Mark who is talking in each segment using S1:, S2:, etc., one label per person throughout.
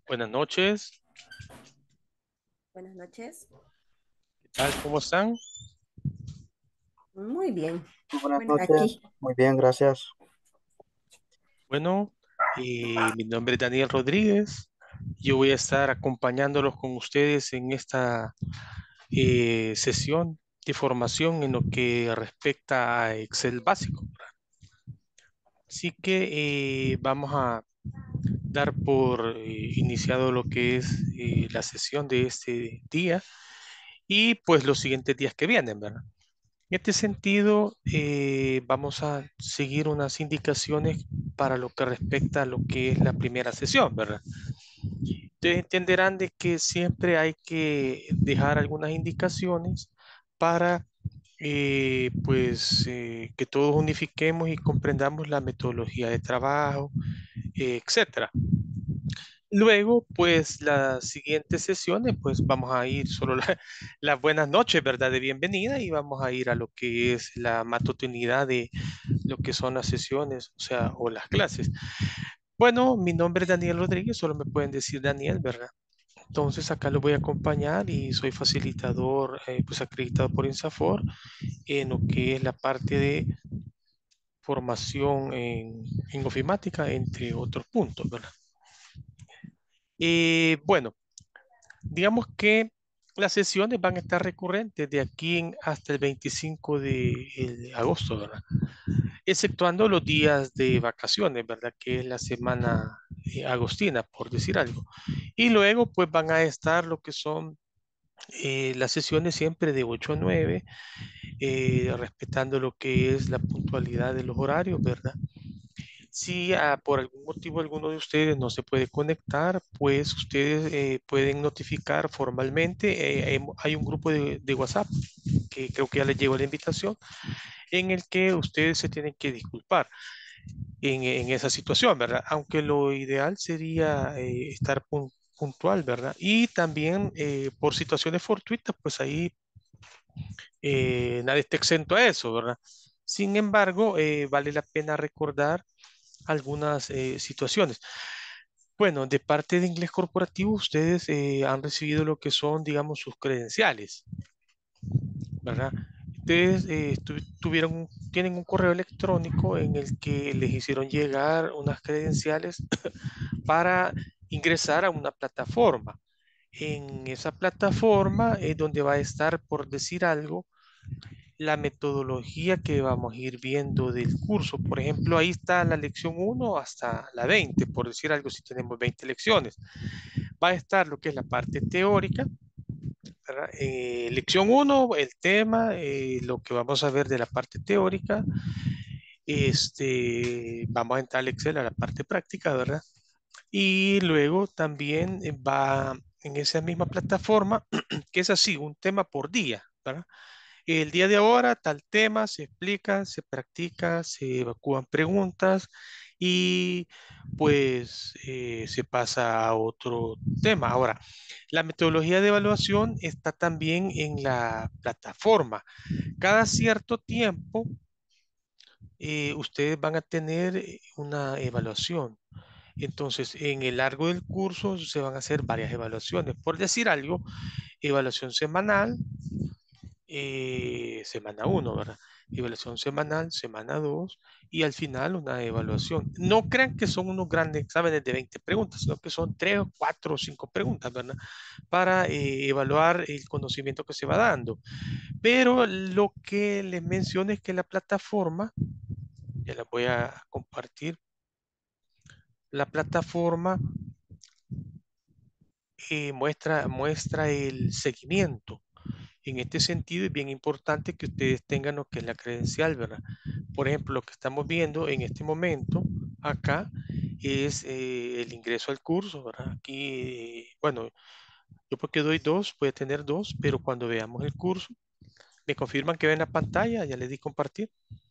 S1: Buenas noches,
S2: Buenas noches.
S1: ¿qué tal? ¿Cómo están?
S2: Muy bien.
S3: Muy buenas
S2: Bueno,
S3: noches,
S2: aquí.
S3: muy bien, gracias.
S1: Bueno, mi nombre es Daniel Rodríguez. Yo voy a estar acompañándolos con ustedes en esta sesión de formación en lo que respecta a Excel básico. Así que vamos a dar por iniciado lo que es la sesión de este día y pues los siguientes días que vienen, ¿verdad? En este sentido, vamos a seguir unas indicaciones para lo que respecta a lo que es la primera sesión, ¿verdad? Ustedes entenderán de que siempre hay que dejar algunas indicaciones para, que todos unifiquemos y comprendamos la metodología de trabajo, etcétera. Luego, pues las siguientes sesiones, pues vamos a ir solo las buenas noches, ¿verdad? De bienvenida y vamos a ir a lo que es la matutinidad de lo que son las sesiones, o sea, o las clases. Bueno, mi nombre es Daniel Rodríguez, solo me pueden decir Daniel, ¿verdad? Entonces acá los voy a acompañar y soy facilitador, pues acreditado por INSAFOR en lo que es la parte de formación en ofimática, entre otros puntos, ¿verdad? Bueno, digamos que las sesiones van a estar recurrentes de aquí hasta el 25 de agosto, ¿verdad? Exceptuando los días de vacaciones, ¿verdad? Que es la semana agostina, por decir algo. Y luego, pues van a estar lo que son las sesiones siempre de 8 a 9, respetando lo que es la puntualidad de los horarios, ¿verdad? Si por algún motivo alguno de ustedes no se puede conectar, pues ustedes pueden notificar formalmente. Hay un grupo de WhatsApp que creo que ya les llegó la invitación, en el que ustedes se tienen que disculpar en esa situación, ¿verdad? Aunque lo ideal sería estar puntual, ¿verdad? Y también por situaciones fortuitas, pues ahí nadie está exento a eso, ¿verdad? Sin embargo, vale la pena recordar algunas situaciones. Bueno, de parte de inglés corporativo, ustedes han recibido lo que son, digamos, sus credenciales, ¿verdad? Ustedes tienen un correo electrónico en el que les hicieron llegar unas credenciales para ingresar a una plataforma. En esa plataforma es donde va a estar, por decir algo, la metodología que vamos a ir viendo del curso. Por ejemplo, ahí está la lección 1 hasta la 20, por decir algo, si tenemos 20 lecciones. Va a estar lo que es la parte teórica, ¿verdad? Lección 1, el tema, lo que vamos a ver de la parte teórica. Vamos a entrar al Excel a la parte práctica, ¿verdad? Y luego también va en esa misma plataforma, que es así, un tema por día, ¿verdad? El día de ahora, tal tema, se explica, se practica, se evacúan preguntas y pues se pasa a otro tema. Ahora, la metodología de evaluación está también en la plataforma. Cada cierto tiempo, ustedes van a tener una evaluación. Entonces, en el largo del curso se van a hacer varias evaluaciones. Por decir algo, evaluación semanal, semana uno, ¿verdad? Evaluación semanal, semana 2 y al final una evaluación. No crean que son unos grandes exámenes de 20 preguntas, sino que son 3, 4 o 5 preguntas, ¿verdad? Para evaluar el conocimiento que se va dando. Pero lo que les menciono es que la plataforma, ya la voy a compartir, la plataforma muestra el seguimiento. En este sentido es bien importante que ustedes tengan lo que es la credencial, ¿verdad? Por ejemplo, lo que estamos viendo en este momento acá es el ingreso al curso, ¿verdad? Aquí, bueno, yo porque doy dos, voy a tener dos, pero cuando veamos el curso, me confirman que ven la pantalla, ya les di compartir.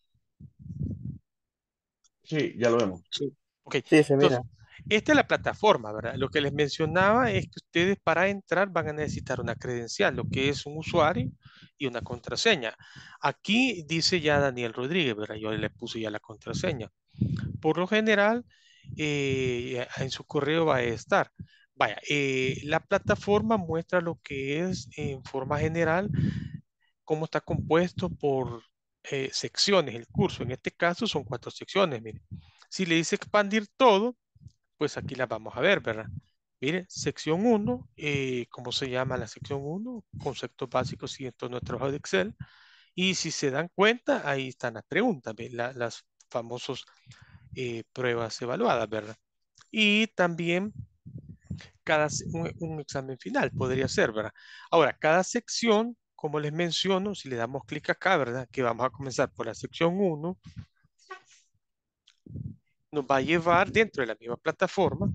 S4: Sí, ya lo vemos.
S1: Sí. Ok,
S3: Sí, se
S1: entonces,
S3: mira.
S1: esta es la plataforma, ¿verdad? Lo que les mencionaba es que ustedes para entrar van a necesitar una credencial, lo que es un usuario y una contraseña. Aquí dice ya Daniel Rodríguez, ¿verdad? Yo le puse ya la contraseña. Por lo general, en su correo va a estar. Vaya, la plataforma muestra lo que es en forma general, cómo está compuesto por secciones el curso. En este caso son 4 secciones, mire. Si le dice expandir todo, pues aquí las vamos a ver, ¿verdad? Mire, sección 1, ¿cómo se llama la sección 1? Conceptos básicos y entorno de trabajo de Excel. Y si se dan cuenta, ahí están las preguntas, ¿ve? Las famosas pruebas evaluadas, ¿verdad? Y también un examen final podría ser, ¿verdad? Ahora, cada sección, como les menciono, si le damos clic acá, ¿verdad? Que vamos a comenzar por la sección 1, nos va a llevar dentro de la misma plataforma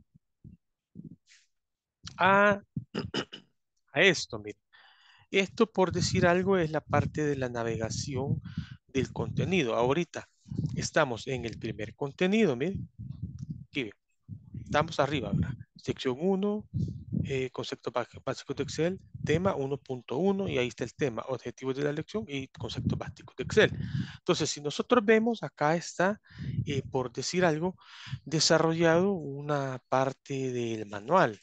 S1: a, a esto, miren. Esto, por decir algo, es la parte de la navegación del contenido. Ahorita estamos en el primer contenido, miren. Aquí, estamos arriba, ¿verdad? Sección 1, conceptos básicos de Excel, tema 1.1 y ahí está el tema, objetivos de la lección y conceptos básicos de Excel. Entonces, si nosotros vemos, acá está, por decir algo, desarrollado una parte del manual.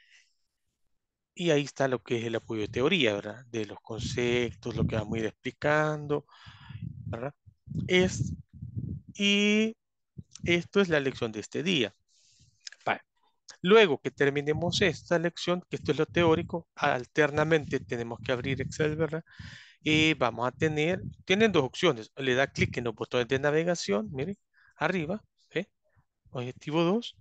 S1: Y ahí está lo que es el apoyo de teoría, ¿verdad? De los conceptos, lo que vamos a ir explicando, ¿verdad? Es, y esto es la lección de este día. Vale. Luego que terminemos esta lección, que esto es lo teórico, alternamente tenemos que abrir Excel, ¿verdad? Y vamos a tener, tienen 2 opciones. Le da clic en los botones de navegación, miren, arriba, ¿eh? Objetivo 2.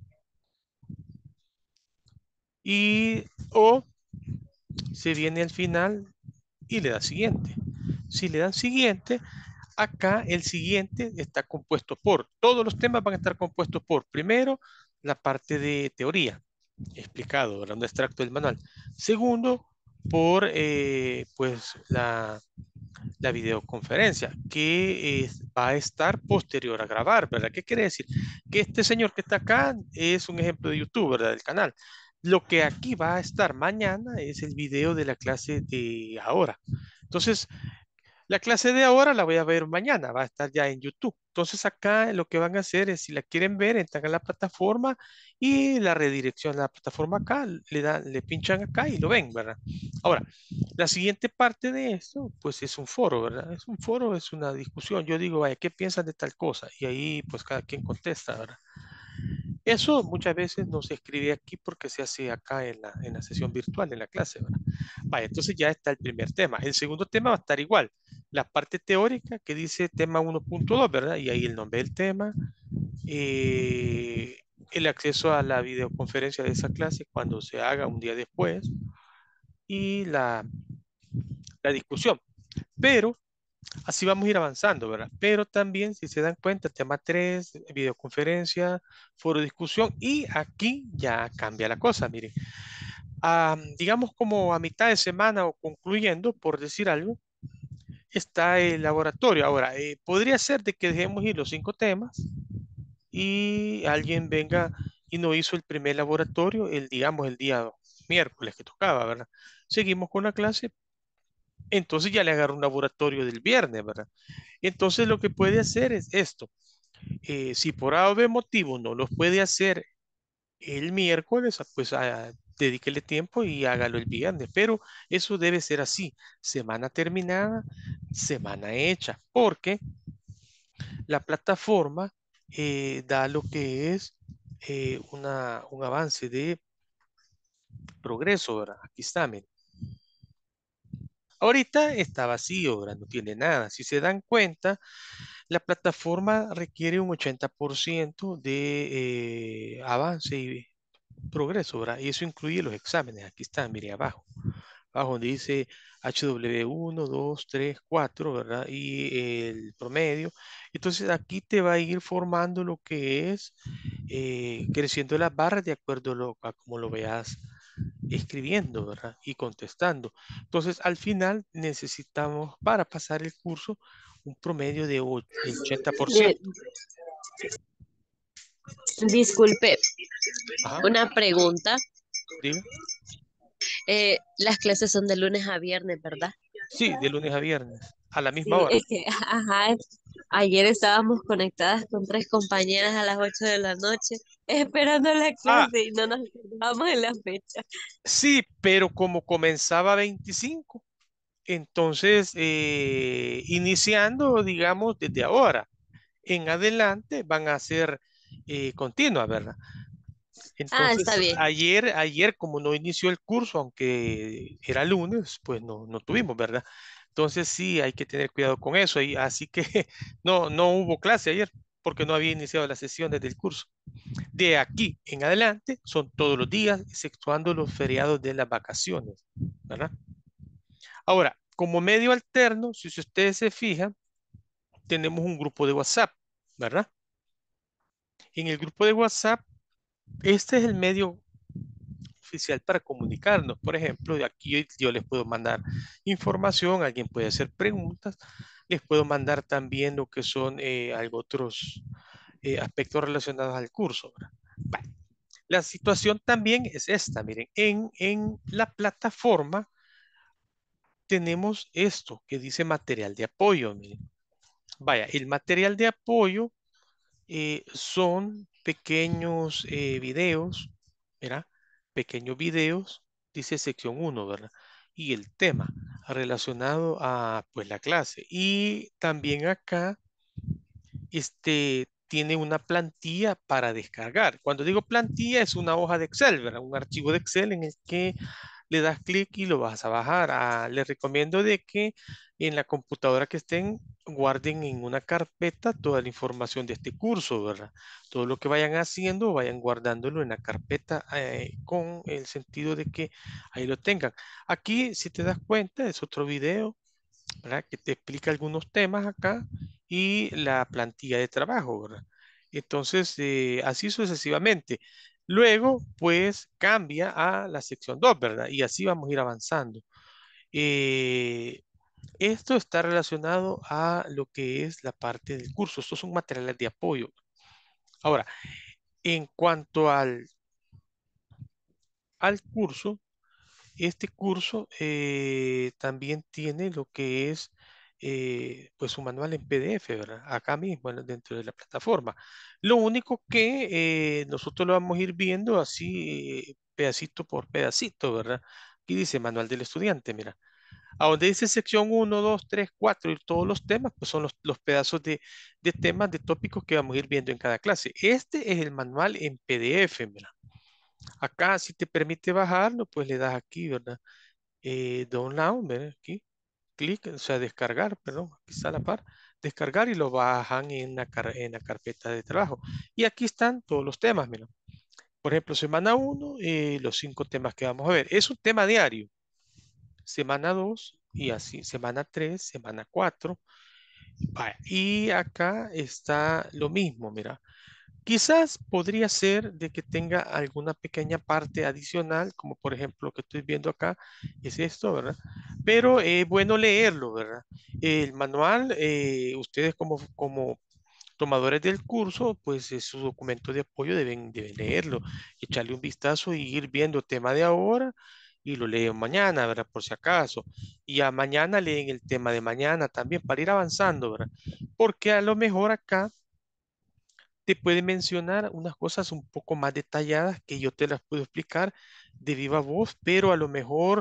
S1: Y, o se viene al final y le da siguiente. Si le dan siguiente, acá el siguiente está compuesto por, todos los temas van a estar compuestos por, primero, la parte de teoría, explicado, ¿verdad? Un extracto del manual. Segundo, por pues la videoconferencia, que va a estar posterior a grabar, ¿verdad? ¿Qué quiere decir? Que este señor que está acá es un ejemplo de YouTube, ¿verdad? Del canal. Lo que aquí va a estar mañana es el video de la clase de ahora. Entonces, la clase de ahora la voy a ver mañana, va a estar ya en YouTube. Entonces acá lo que van a hacer es, si la quieren ver, entran a la plataforma y la redirección a la plataforma acá, le pinchan acá y lo ven, ¿verdad? Ahora, la siguiente parte de esto, pues es un foro, ¿verdad? Es un foro, es una discusión. Yo digo, vaya, ¿qué piensan de tal cosa? Y ahí pues cada quien contesta, ¿verdad? Eso muchas veces no se escribe aquí porque se hace acá en la sesión virtual, en la clase, ¿verdad? Vaya, entonces ya está el primer tema. El segundo tema va a estar igual. La parte teórica que dice tema 1.2, ¿verdad? Y ahí el nombre del tema, eh, el acceso a la videoconferencia de esa clase cuando se haga un día después y la discusión. Pero así vamos a ir avanzando, ¿verdad? Pero también, si se dan cuenta, tema 3, videoconferencia, foro de discusión, y aquí ya cambia la cosa, miren. Digamos como a mitad de semana o concluyendo, por decir algo, está el laboratorio. Ahora, podría ser de que dejemos ir los 5 temas y alguien venga y no hizo el primer laboratorio, digamos, el día miércoles que tocaba, ¿verdad? Seguimos con la clase, entonces ya le agarro un laboratorio del viernes, ¿verdad? Entonces lo que puede hacer es esto. Si por A o B motivo no los puede hacer el miércoles, pues dedíquele tiempo y hágalo el viernes. Pero eso debe ser así, semana terminada, semana hecha, porque la plataforma da lo que es un avance de progreso, ¿verdad? Aquí está, miren. Ahorita está vacío, ¿verdad? No tiene nada. Si se dan cuenta, la plataforma requiere un 80% de avance y progreso, ¿verdad? Y eso incluye los exámenes. Aquí están, mire abajo. Abajo donde dice HW1, 2, 3, 4, ¿verdad? Y el promedio. Entonces aquí te va a ir formando lo que es creciendo las barras de acuerdo a cómo lo veas escribiendo, ¿verdad? Y contestando. Entonces, al final necesitamos para pasar el curso un promedio del
S2: Eh,
S1: 80%.
S2: Disculpe,
S1: Ajá,
S2: una pregunta.
S1: diga.
S2: Las clases son de lunes a viernes, ¿verdad?
S1: Sí, de lunes a viernes, a la misma
S2: Sí,
S1: hora.
S2: es que, ajá, Ayer estábamos conectadas con tres compañeras a las 8 de la noche esperando la
S1: Ah,
S2: clase y no nos acordábamos de la fecha.
S1: sí, pero como comenzaba 25, entonces iniciando, digamos, desde ahora en adelante van a ser continuas, ¿verdad?
S2: Ah, está
S1: Entonces,
S2: bien.
S1: ayer, como no inició el curso, aunque era lunes, pues no tuvimos, ¿verdad? Entonces sí, hay que tener cuidado con eso. Y así que no hubo clase ayer porque no había iniciado las sesiones del curso. De aquí en adelante son todos los días, exceptuando los feriados de las vacaciones, ¿verdad? Ahora, como medio alterno, si ustedes se fijan, tenemos un grupo de WhatsApp, ¿verdad? En el grupo de WhatsApp, este es el medio oficial para comunicarnos. Por ejemplo, de aquí yo les puedo mandar información, alguien puede hacer preguntas, les puedo mandar también lo que son algo otros aspectos relacionados al curso, ¿verdad? Vale. La situación también es esta, miren, en la plataforma tenemos esto que dice material de apoyo, miren. Vaya, el material de apoyo son pequeños videos, ¿verdad? Pequeños videos, dice sección uno, ¿verdad? Y el tema relacionado a pues la clase. Y también acá tiene una plantilla para descargar. Cuando digo plantilla es una hoja de Excel, ¿verdad? Un archivo de Excel en el que le das clic y lo vas a bajar. Les recomiendo de que en la computadora que estén guarden en una carpeta toda la información de este curso, ¿verdad? Todo lo que vayan haciendo, vayan guardándolo en la carpeta con el sentido de que ahí lo tengan. Aquí, si te das cuenta, es otro video, ¿verdad? Que te explica algunos temas acá y la plantilla de trabajo, ¿verdad? Entonces, así sucesivamente. Luego, pues cambia a la sección 2, ¿verdad? Y así vamos a ir avanzando. Eh, Esto está relacionado a lo que es la parte del curso. Estos son materiales de apoyo. Ahora, en cuanto al curso, este curso también tiene lo que es pues un manual en PDF, ¿verdad? Acá mismo dentro de la plataforma. Lo único que nosotros lo vamos a ir viendo así pedacito por pedacito, ¿verdad? Aquí dice manual del estudiante, mira. A donde dice sección uno 2 3 4 y todos los temas, pues son los pedazos de temas, de tópicos que vamos a ir viendo en cada clase. Este es el manual en PDF, mira. Acá si te permite bajarlo, pues le das aquí, ¿verdad? Download, ¿verdad? Aquí, clic, o sea, descargar, perdón, aquí está la par, descargar y lo bajan en la carpeta de trabajo. Y aquí están todos los temas, mira. Por ejemplo, semana uno, los 5 temas que vamos a ver. Es un tema diario. Semana 2 y así, semana 3 semana 4. Vaya, y acá está lo mismo, mira. Quizás podría ser de que tenga alguna pequeña parte adicional, como por ejemplo lo que estoy viendo acá, es esto, ¿verdad? Pero es bueno leerlo, ¿verdad? El manual, ustedes como tomadores del curso, pues es su documento de apoyo deben leerlo, echarle un vistazo y ir viendo tema de ahora y lo leen mañana, ¿verdad? Por si acaso. Y a mañana leen el tema de mañana también para ir avanzando, ¿verdad? Porque a lo mejor acá te puede mencionar unas cosas un poco más detalladas que yo te las puedo explicar de viva voz, pero a lo mejor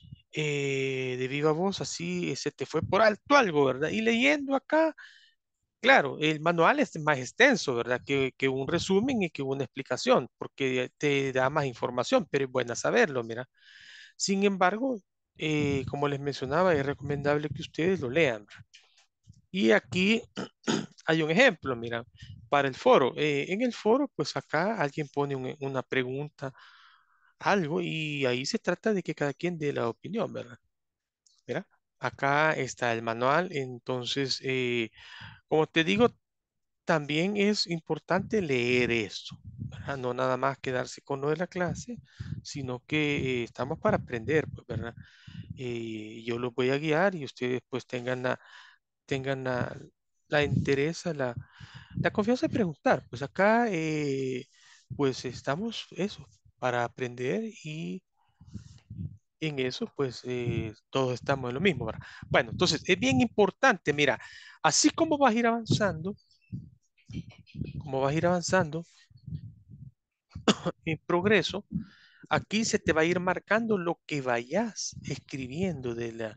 S1: de viva voz así se te fue por alto algo, ¿verdad? Y leyendo acá, claro, el manual es más extenso, ¿verdad? Que un resumen y que una explicación, porque te da más información, pero es buena saberlo, mira. Sin embargo, como les mencionaba, es recomendable que ustedes lo lean. Y aquí hay un ejemplo, mira, para el foro. En el foro, pues acá alguien pone una pregunta, algo, y ahí se trata de que cada quien dé la opinión, ¿verdad? Mira, acá está el manual, entonces, como te digo, también es importante leer esto, ¿verdad? No nada más quedarse con lo de la clase, sino que estamos para aprender, pues, ¿verdad? Yo los voy a guiar y ustedes pues tengan la interés, la confianza de preguntar. Pues acá, pues estamos eso, para aprender y en eso, pues todos estamos en lo mismo, ¿verdad? Bueno, entonces es bien importante, mira, así como vas a ir avanzando en progreso, aquí se te va a ir marcando lo que vayas escribiendo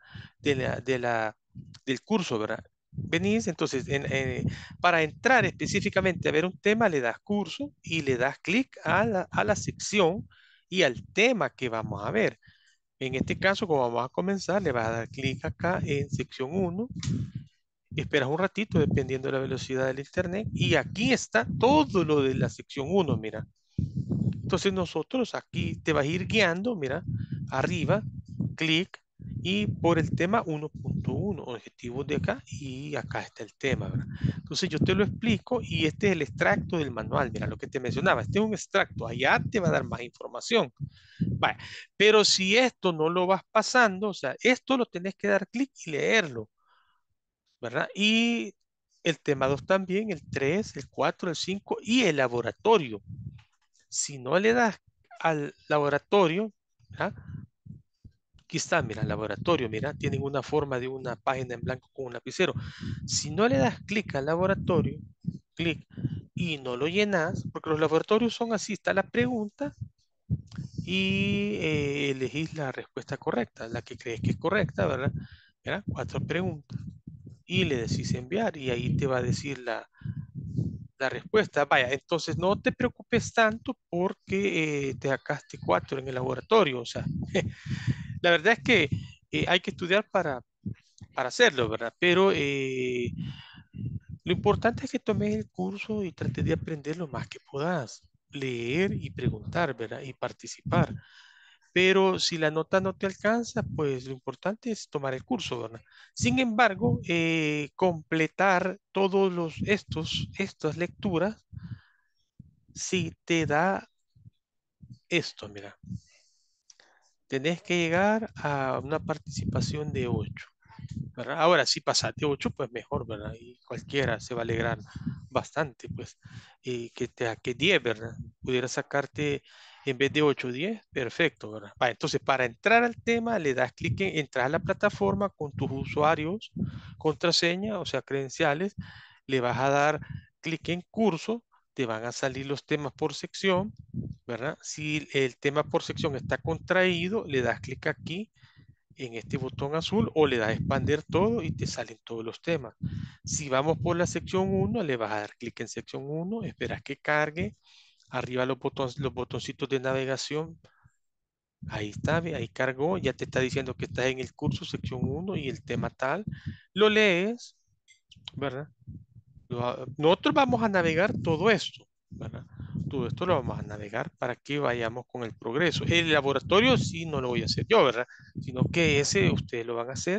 S1: del curso, ¿verdad? Venís, entonces, para entrar específicamente a ver un tema, le das curso y le das clic a la sección y al tema que vamos a ver. En este caso, como vamos a comenzar, le vas a dar clic acá en sección uno, esperas un ratito dependiendo de la velocidad del internet y aquí está todo lo de la sección uno, mira. Entonces nosotros aquí te vas a ir guiando, mira, arriba, clic y por el tema 1.1, objetivos de acá y acá está el tema, ¿verdad? Entonces yo te lo explico y este es el extracto del manual, mira lo que te mencionaba, este es un extracto, allá te va a dar más información. Vaya, pero si esto no lo vas pasando, o sea, esto lo tenés que dar clic y leerlo, ¿verdad? Y el tema 2 también, el 3, el 4, el 5 y el laboratorio. Si no le das al laboratorio, ¿ah? Aquí está, mira, el laboratorio, mira, tienen una forma de una página en blanco con un lapicero. Si no le das clic al laboratorio, clic, y no lo llenas, porque los laboratorios son así, está la pregunta y elegís la respuesta correcta, la que crees que es correcta, ¿verdad? Mira, 4 preguntas y le decís enviar y ahí te va a decir la respuesta. Vaya, entonces no te preocupes tanto porque te sacaste 4 en el laboratorio. O sea, la verdad es que hay que estudiar para hacerlo, ¿verdad? Pero lo importante es que tomes el curso y trates de aprender lo más que puedas. Leer y preguntar, ¿verdad? Y participar. Pero si la nota no te alcanza, pues lo importante es tomar el curso, ¿verdad? Sin embargo, completar todos estas lecturas, si te da esto, mira, tenés que llegar a una participación de 8, ¿verdad? Ahora, si pasaste 8, pues mejor, ¿verdad? Y cualquiera se va a alegrar bastante, pues, y que 10, ¿verdad? Pudiera sacarte en vez de 8, 10, perfecto, ¿verdad? Va, entonces, para entrar al tema, le das clic en entrar a la plataforma con tus usuarios, contraseña, o sea, credenciales, le vas a dar clic en curso, te van a salir los temas por sección, ¿verdad? Si el tema por sección está contraído, le das clic aquí en este botón azul o le das a expandir todo y te salen todos los temas. Si vamos por la sección uno, le vas a dar clic en sección uno, esperas que cargue, arriba los botoncitos de navegación, ahí está, ahí cargó, ya te está diciendo que estás en el curso sección uno y el tema tal, lo lees, ¿verdad? Nosotros vamos a navegar todo esto, ¿verdad? Todo esto lo vamos a navegar para que vayamos con el progreso. El laboratorio sí no lo voy a hacer yo, ¿verdad? Sino que ese ustedes lo van a hacer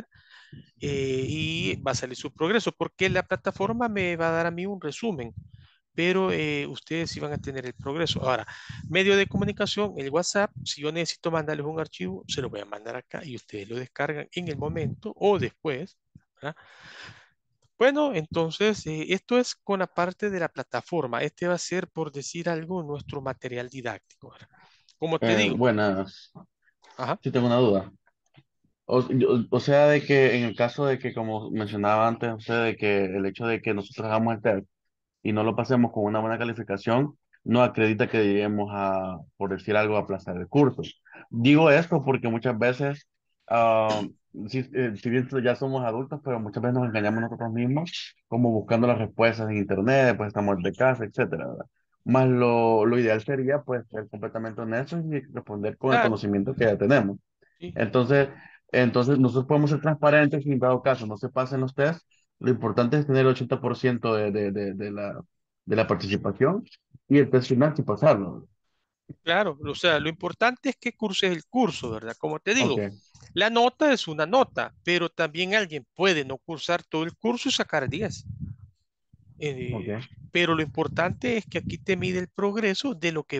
S1: y va a salir su progreso, porque la plataforma me va a dar a mí un resumen, pero ustedes sí van a tener el progreso. Ahora, medio de comunicación, el WhatsApp, si yo necesito mandarles un archivo, se lo voy a mandar acá y ustedes lo descargan en el momento o después, ¿verdad? Bueno, entonces esto es con la parte de la plataforma. Este va a ser, por decir algo, nuestro material didáctico, ¿verdad? Como te digo,
S4: Buenas,
S1: ajá,
S4: sí tengo una duda. O sea, de que en el caso de que, como mencionaba antes, usted, de que el hecho de que nosotros hagamos el test y no lo pasemos con una buena calificación, no acredita que lleguemos a, por decir algo, a aplazar el curso. Digo esto porque muchas veces, ah, si bien ya somos adultos, pero muchas veces nos engañamos nosotros mismos, como buscando las respuestas en internet, pues estamos de casa, etcétera, ¿verdad? Más lo ideal sería, pues, ser completamente honestos y responder con el
S1: claro,
S4: conocimiento que ya tenemos.
S1: sí,
S4: Entonces, entonces nosotros podemos ser transparentes y en dado caso no se pasen los test. Lo importante es tener el 80% de la participación y el test final sí pasarlo.
S1: claro. O sea, lo importante es que curses el curso, ¿verdad? Como te
S4: Ok,
S1: digo, la nota es una nota, pero también alguien puede no cursar todo el curso y sacar 10.
S4: ok,
S1: Eh, pero lo importante es que aquí te mide el progreso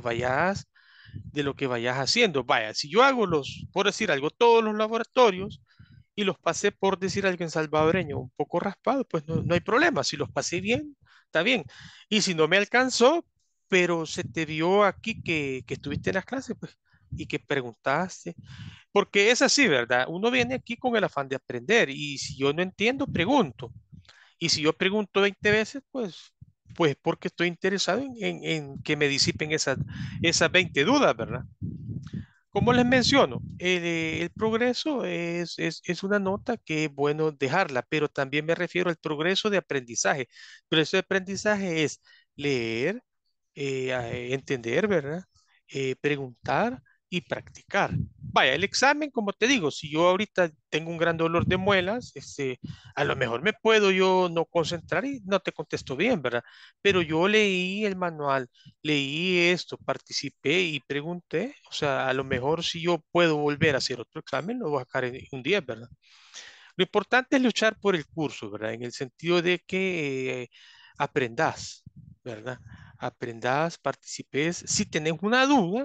S1: de lo que vayas haciendo. Vaya, si yo hago por decir algo, todos los laboratorios y los pasé por decir algo en salvadoreño un poco raspado, pues no hay problema. Si los pasé bien, está bien. Y si no me alcanzó, pero se te vio aquí que estuviste en las clases, pues y que preguntaste. Porque es así, ¿verdad? Uno viene aquí con el afán de aprender y si yo no entiendo, pregunto. Y si yo pregunto 20 veces, pues porque estoy interesado en que me disipen esas 20 dudas, ¿verdad? Como les menciono, el progreso es una nota que es bueno dejarla, pero también me refiero al progreso de aprendizaje. El progreso de aprendizaje es leer, entender, ¿verdad? Preguntar y practicar. Vaya, el examen, como te digo, si yo ahorita tengo un gran dolor de muelas, a lo mejor me puedo yo no concentrar y no te contesto bien, ¿verdad? Pero yo leí el manual, leí esto, participé y pregunté, o sea, a lo mejor si yo puedo volver a hacer otro examen, lo voy a sacar en un 10, ¿verdad? Lo importante es luchar por el curso, ¿verdad? En el sentido de que aprendas, ¿verdad? Aprendas, participes. Si tenés una duda,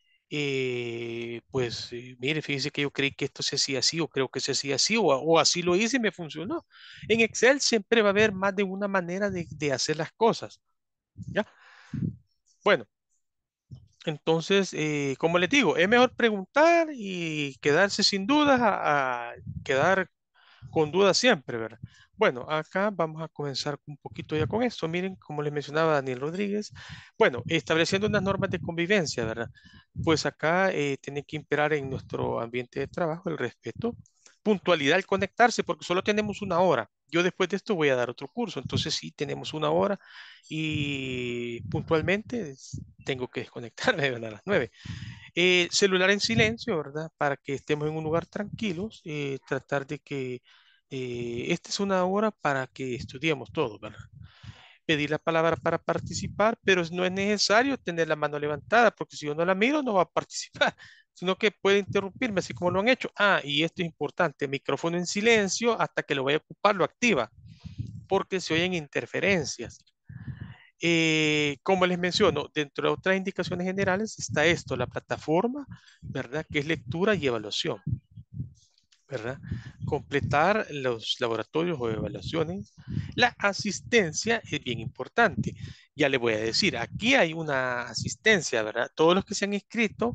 S1: mire, fíjese que yo creí que esto se hacía así, o creo que se hacía así, o así lo hice y me funcionó. En Excel siempre va a haber más de una manera de hacer las cosas, ¿ya? Bueno, entonces, como les digo, es mejor preguntar y quedarse sin dudas a quedar con dudas siempre, ¿verdad? Bueno, acá vamos a comenzar un poquito ya con esto. Miren, como les mencionaba Daniel Rodríguez, bueno, estableciendo unas normas de convivencia, ¿verdad? Pues acá tiene que imperar en nuestro ambiente de trabajo el respeto, puntualidad al conectarse, porque solo tenemos una hora. Yo después de esto voy a dar otro curso, entonces sí, tenemos una hora y puntualmente tengo que desconectarme, ¿verdad? A las 9. Celular en silencio, ¿verdad? Para que estemos en un lugar tranquilos, tratar de que esta es una hora para que estudiemos todo, ¿verdad? Pedir la palabra para participar, pero no es necesario tener la mano levantada, porque si yo no la miro, no va a participar, sino que puede interrumpirme, así como lo han hecho. Ah, y esto es importante, micrófono en silencio hasta que lo vaya a ocupar, lo activa, porque se oyen interferencias. Como les menciono, dentro de otras indicaciones generales está esto, la plataforma, ¿verdad? Que es lectura y evaluación, ¿verdad? Completar los laboratorios o evaluaciones. La asistencia es bien importante. Ya les voy a decir, aquí hay una asistencia, ¿verdad? Todos los que se han inscrito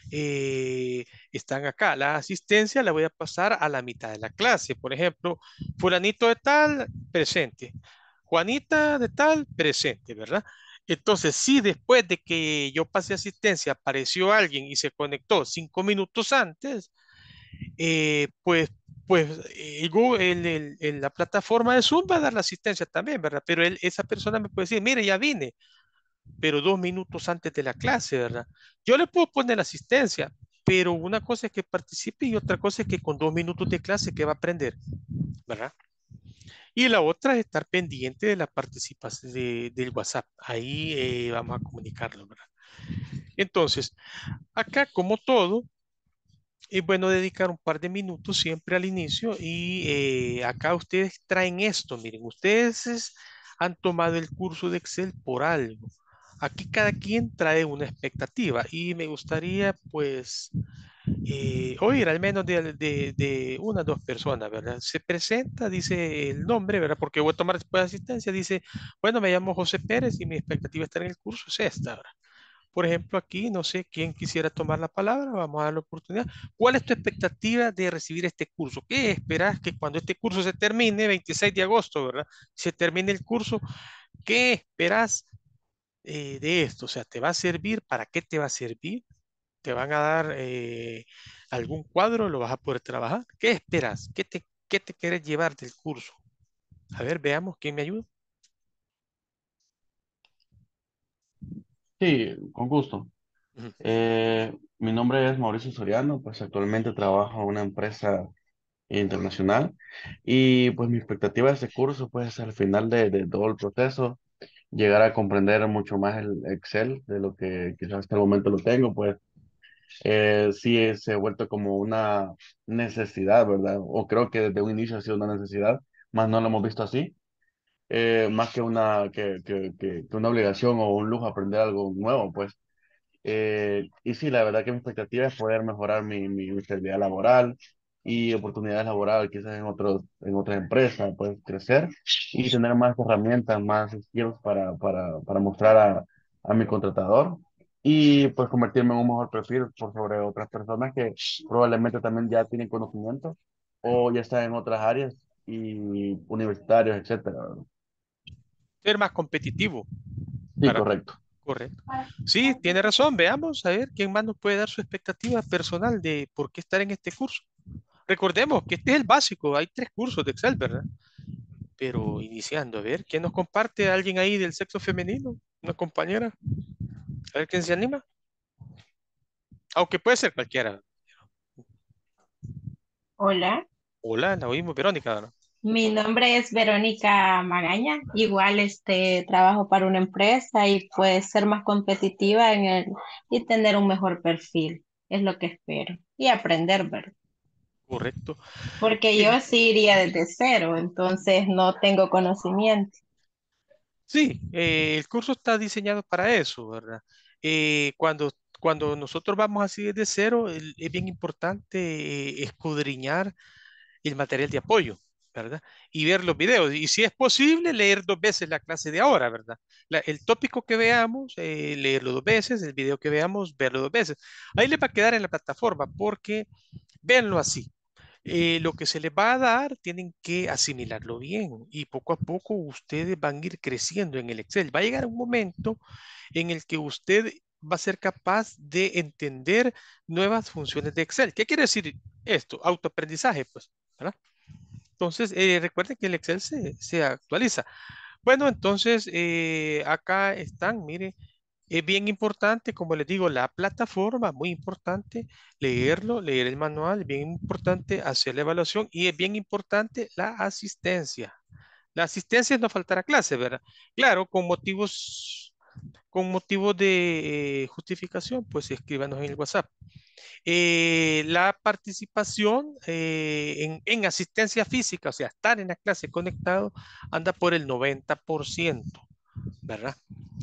S1: están acá. La asistencia la voy a pasar a la mitad de la clase. Por ejemplo, fulanito de tal, presente. Juanita de tal, presente, ¿verdad? Entonces, si después de que yo pasé asistencia apareció alguien y se conectó 5 minutos antes, la plataforma de Zoom va a dar la asistencia también, ¿verdad? Pero esa persona me puede decir, mire, ya vine, pero 2 minutos antes de la clase, ¿verdad? Yo le puedo poner la asistencia, pero una cosa es que participe y otra cosa es que con 2 minutos de clase, ¿qué va a aprender? ¿Verdad? Y la otra es estar pendiente de la participación del WhatsApp. Ahí vamos a comunicarlo, ¿verdad? Entonces, acá como todo, es bueno dedicar un par de minutos siempre al inicio y acá ustedes traen esto, miren, han tomado el curso de Excel por algo. Aquí cada quien trae una expectativa y me gustaría pues oír al menos de unas dos personas, ¿verdad? Se presenta, dice el nombre, ¿verdad? Porque voy a tomar después de asistencia, dice, bueno, me llamo José Pérez y mi expectativa de estar en el curso es esta, ¿verdad? Por ejemplo, aquí no sé quién quisiera tomar la palabra, vamos a dar la oportunidad. ¿Cuál es tu expectativa de recibir este curso? ¿Qué esperas que cuando este curso se termine, 26 de agosto, ¿verdad? Se termine el curso, ¿qué esperas de esto? O sea, ¿te va a servir? ¿Para qué te va a servir? ¿Te van a dar algún cuadro? ¿Lo vas a poder trabajar? ¿Qué esperas? ¿Qué te quieres llevar del curso? A ver, veamos quién me ayuda.
S4: Sí, con gusto.
S1: Ujú.
S4: Mi nombre es Mauricio Soriano, pues actualmente trabajo en una empresa internacional y pues mi expectativa de este curso pues al final de todo el proceso llegar a comprender mucho más el Excel de lo que quizás hasta el momento lo tengo, pues sí se ha vuelto como una necesidad, ¿verdad? O creo que desde un inicio ha sido una necesidad, más no lo hemos visto así, más que que una obligación o un lujo aprender algo nuevo, pues. Y sí, la verdad que mi expectativa es poder mejorar mi estabilidad laboral y oportunidades laborales quizás en otras empresas, pues crecer y tener más herramientas, más skills para mostrar a mi contratador. y pues convertirme en un mejor perfil por sobre otras personas que probablemente también ya tienen conocimiento o ya están en otras áreas y universitarios, etcétera, ¿verdad?
S1: Ser más competitivo,
S4: Sí,
S1: ¿verdad?
S4: correcto.
S1: Correcto. Sí, tiene razón. Veamos a ver quién más nos puede dar su expectativa personal de por qué estar en este curso. Recordemos que este es el básico. Hay 3 cursos de Excel, ¿verdad? Pero iniciando, a ver, ¿quién nos comparte? ¿Alguien ahí del sexo femenino? ¿Una compañera? A ver quién se anima. Aunque puede ser cualquiera.
S3: Hola,
S1: Hola, la oímos, Verónica, ¿verdad?
S3: mi nombre es Verónica Magaña. Igual trabajo para una empresa y pues ser más competitiva y tener un mejor perfil. Es lo que espero. Y aprender, ¿verdad?
S1: Correcto.
S3: Porque
S1: Eh,
S3: yo sí iría desde cero, entonces no tengo conocimiento.
S1: sí, el curso está diseñado para eso, ¿verdad? Cuando nosotros vamos así desde cero, es bien importante escudriñar el material de apoyo, ¿verdad? Y ver los videos. Y si es posible, leer 2 veces la clase de ahora, ¿verdad? El tópico que veamos, leerlo 2 veces, el video que veamos, verlo 2 veces. Ahí les va a quedar en la plataforma porque véanlo así. Lo que se les va a dar, tienen que asimilarlo bien y poco a poco ustedes van a ir creciendo en el Excel. Va a llegar un momento en el que usted va a ser capaz de entender nuevas funciones de Excel. ¿Qué quiere decir esto? Autoaprendizaje, pues, ¿verdad? Entonces, recuerden que el Excel se actualiza. Bueno, entonces, acá están, mire, es bien importante, como les digo, la plataforma, muy importante leerlo, leer el manual, bien importante hacer la evaluación y es bien importante la asistencia. La asistencia es no faltar a clase, ¿verdad? Claro, con motivos de justificación, pues escríbanos en el WhatsApp. La participación en asistencia física, o sea, estar en la clase conectado, anda por el 90%, ¿verdad?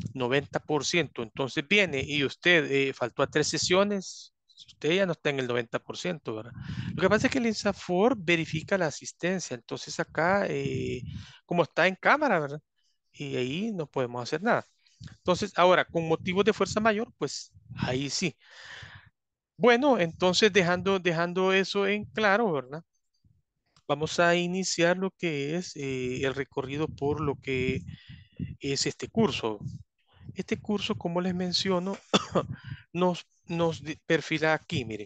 S1: 90%. Entonces viene y usted faltó a 3 sesiones, usted ya no está en el 90%, ¿verdad? Lo que pasa es que el INSAFOR verifica la asistencia, entonces acá, como está en cámara, ¿verdad? Y ahí no podemos hacer nada. Entonces, ahora, con motivos de fuerza mayor, pues ahí sí. Bueno, entonces dejando eso en claro, ¿verdad? Vamos a iniciar lo que es el recorrido por lo que es este curso. Este curso, como les menciono, nos perfila aquí, miren.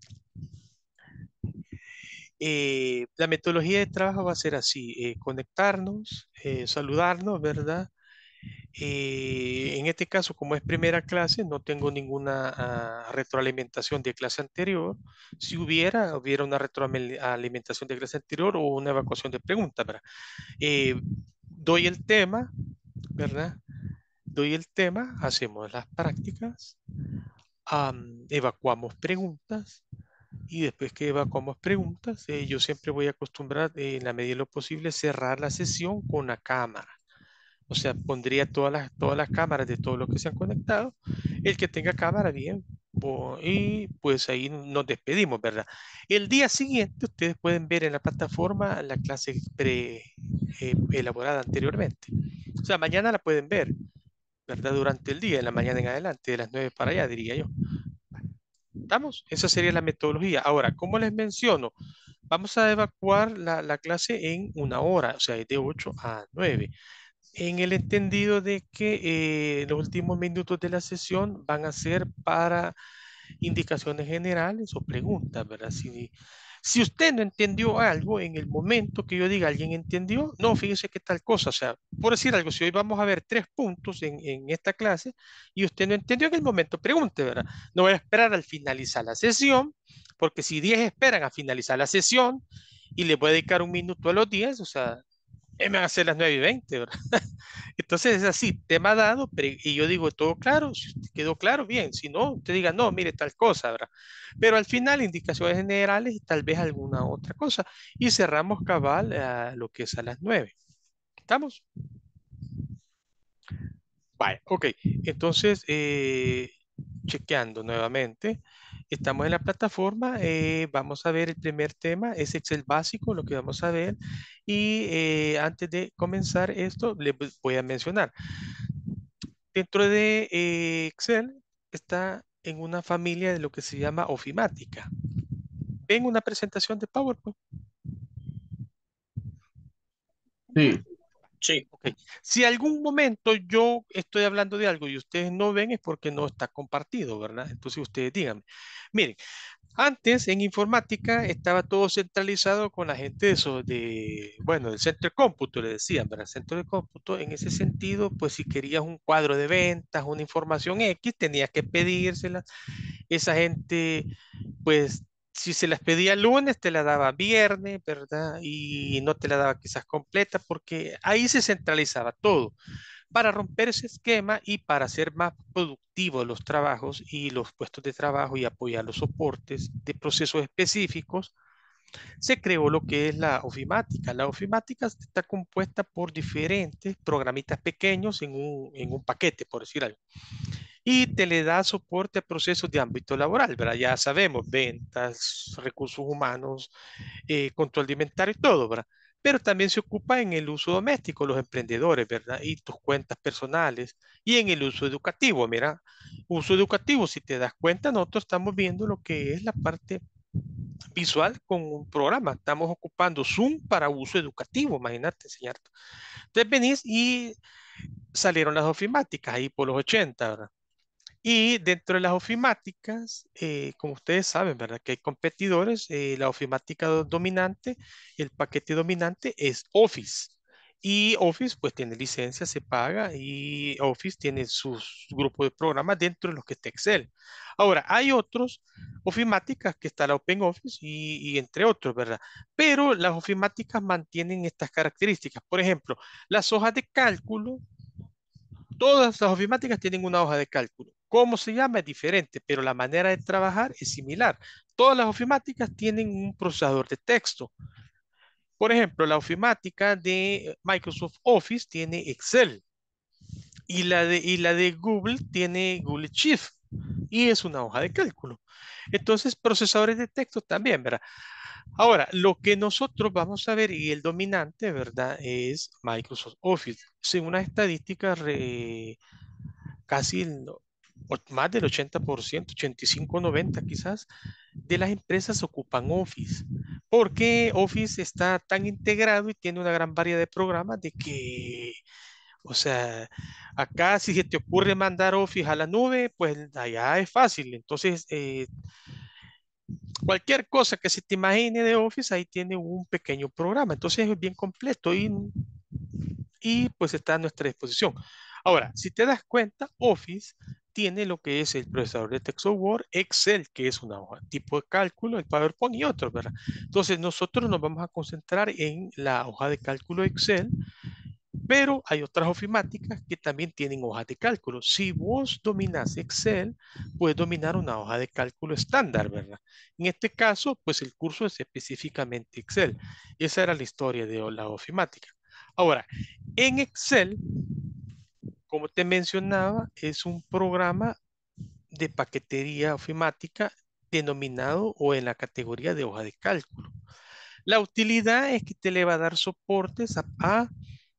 S1: La metodología de trabajo va a ser así, conectarnos, saludarnos, ¿verdad? En este caso, como es primera clase, no tengo ninguna retroalimentación de clase anterior. Si hubiera una retroalimentación de clase anterior o una evacuación de preguntas, ¿verdad? Doy el tema, ¿verdad? Doy el tema, hacemos las prácticas, evacuamos preguntas y después que evacuamos preguntas, yo siempre voy a acostumbrar, en la medida de lo posible, cerrar la sesión con la cámara. O sea, pondría todas las cámaras de todos los que se han conectado. El que tenga cámara, bien. Y pues ahí nos despedimos, ¿verdad? El día siguiente ustedes pueden ver en la plataforma la clase elaborada anteriormente. O sea, mañana la pueden ver, ¿verdad? Durante el día, en la mañana en adelante, de las 9 para allá, diría yo. ¿Estamos? Esa sería la metodología. Ahora, como les menciono, vamos a evacuar la clase en 1 hora, o sea, de 8 a 9 en el entendido de que los últimos minutos de la sesión van a ser para indicaciones generales o preguntas, ¿verdad? Si usted no entendió algo en el momento que yo diga, ¿alguien entendió? No, fíjese qué tal cosa. O sea, por decir algo, si hoy vamos a ver 3 puntos en esta clase y usted no entendió en el momento, pregunte, ¿verdad? No voy a esperar al finalizar la sesión, porque si 10 esperan a finalizar la sesión y le voy a dedicar un minuto a los 10, o sea, me van a ser las 9:20, ¿verdad? Entonces es así, tema dado, y yo digo, todo claro, si usted quedó claro, bien, si no, usted diga, no, mire tal cosa, ¿verdad? Pero al final, indicaciones generales y tal vez alguna otra cosa. Y cerramos cabal a lo que es a las 9. ¿Estamos? Vale, ok. Entonces, chequeando nuevamente, estamos en la plataforma, vamos a ver el primer tema, es Excel básico, lo que vamos a ver. Y antes de comenzar esto, les voy a mencionar. Dentro de Excel está en una familia de lo que se llama ofimática. ¿Ven una presentación de PowerPoint?
S4: Sí,
S5: Sí.
S1: Ok. Si algún momento yo estoy hablando de algo y ustedes no ven es porque no está compartido, ¿verdad? Entonces ustedes díganme. Miren, antes en informática estaba todo centralizado con la gente de, bueno, del centro de cómputo, le decían, ¿verdad? Centro de cómputo, en ese sentido, pues si querías un cuadro de ventas, una información X, tenías que pedírsela. Esa gente, pues, si se las pedía el lunes, te la daba viernes, ¿verdad? Y no te la daba quizás completa, porque ahí se centralizaba todo para romper ese esquema y para hacer más productivos los trabajos y los puestos de trabajo y apoyar los soportes de procesos específicos, se creó lo que es la ofimática. La ofimática está compuesta por diferentes programitas pequeños en un paquete, por decir algo. Y te le da soporte a procesos de ámbito laboral, ¿verdad? Ya sabemos, ventas, recursos humanos, control de inventario y todo, ¿verdad? Pero también se ocupa en el uso doméstico, los emprendedores, ¿verdad? Y tus cuentas personales y en el uso educativo, mira, uso educativo, si te das cuenta, nosotros estamos viendo lo que es la parte visual con un programa. Estamos ocupando Zoom para uso educativo, imagínate, enseñar. Entonces venís y salieron las ofimáticas ahí por los 80, ¿verdad? Y dentro de las ofimáticas, como ustedes saben, ¿verdad? Que hay competidores, la ofimática dominante, el paquete dominante es Office. Y Office pues tiene licencia, se paga y Office tiene sus grupos de programas dentro de los que está Excel. Ahora, hay otros ofimáticas que está la OpenOffice y entre otros, ¿verdad? Pero las ofimáticas mantienen estas características. Por ejemplo, las hojas de cálculo. Todas las ofimáticas tienen una hoja de cálculo. ¿Cómo se llama? Es diferente, pero la manera de trabajar es similar. Todas las ofimáticas tienen un procesador de texto. Por ejemplo, la ofimática de Microsoft Office tiene Excel y la de Google tiene Google Sheets y es una hoja de cálculo. Entonces, procesadores de texto también, ¿verdad? Ahora, lo que nosotros vamos a ver y el dominante, ¿verdad? Es Microsoft Office. Según las estadísticas, casi más del 80%, 85, 90 quizás, de las empresas ocupan Office. Porque Office está tan integrado y tiene una gran variedad de programas de que, o sea, acá si se te ocurre mandar Office a la nube, pues allá es fácil. Entonces, cualquier cosa que se te imagine de Office, ahí tiene un pequeño programa. Entonces es bien completo y pues está a nuestra disposición. Ahora, si te das cuenta, Office tiene lo que es el procesador de texto Word, Excel, que es una hoja tipo de cálculo, el PowerPoint y otros, ¿verdad? Entonces, nosotros nos vamos a concentrar en la hoja de cálculo Excel, pero hay otras ofimáticas que también tienen hojas de cálculo. Si vos dominas Excel, puedes dominar una hoja de cálculo estándar, ¿verdad? En este caso, pues el curso es específicamente Excel. Esa era la historia de la ofimática. Ahora, en Excel, como te mencionaba, es un programa de paquetería ofimática denominado o en la categoría de hoja de cálculo. La utilidad es que te le va a dar soportes a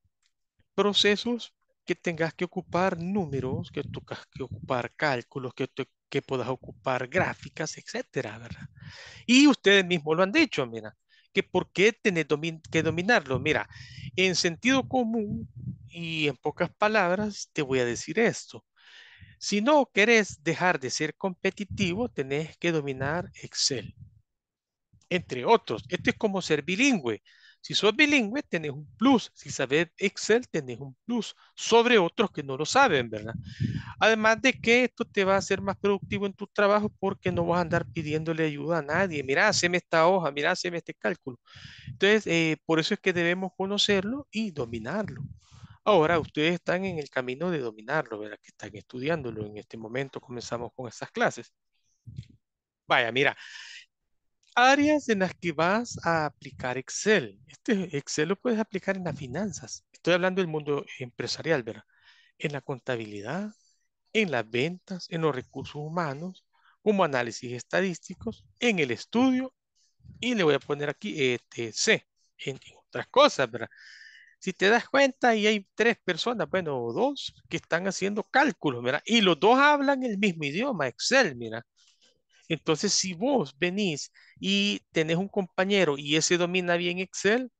S1: procesos que tengas que ocupar números, que tengas que ocupar cálculos, que puedas ocupar gráficas, etcétera, ¿verdad? Y ustedes mismos lo han dicho, mira, que por qué tenés que dominarlo. Mira, en sentido común y en pocas palabras, te voy a decir esto. Si no querés dejar de ser competitivo, tenés que dominar Excel, entre otros. Esto es como ser bilingüe. Si sos bilingüe, tenés un plus. Si sabes Excel, tenés un plus sobre otros que no lo saben, ¿verdad? Además de que esto te va a hacer más productivo en tu trabajo porque no vas a andar pidiéndole ayuda a nadie. Mira, haceme esta hoja, mira, haceme este cálculo. Entonces, por eso es que debemos conocerlo y dominarlo. Ahora, ustedes están en el camino de dominarlo, ¿verdad? Que están estudiándolo en este momento. Comenzamos con estas clases. Vaya, mira, áreas en las que vas a aplicar Excel. Este Excel lo puedes aplicar en las finanzas. Estoy hablando del mundo empresarial, ¿verdad? En la contabilidad, en las ventas, en los recursos humanos, como análisis estadísticos, en el estudio, y le voy a poner aquí ETC, en otras cosas, ¿verdad? Si te das cuenta, y hay tres personas, bueno, o dos, que están haciendo cálculos, mira, y los dos hablan el mismo idioma, Excel, mira. Entonces, si vos venís y tenés un compañero y ese domina bien Excel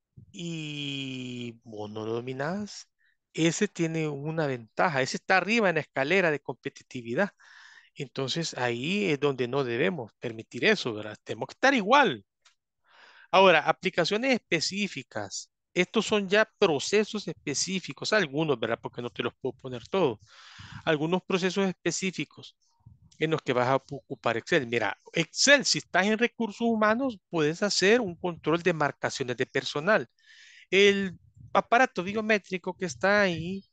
S1: y vos no lo dominás, ese tiene una ventaja, ese está arriba en la escalera de competitividad. Entonces, ahí es donde no debemos permitir eso, ¿verdad? Tenemos que estar igual. Ahora, aplicaciones específicas. Estos son ya procesos específicos, algunos, ¿verdad? Porque no te los puedo poner todos. Algunos procesos específicos en los que vas a ocupar Excel. Mira, Excel, si estás en recursos humanos, puedes hacer un control de marcaciones de personal. El aparato biométrico que está ahí,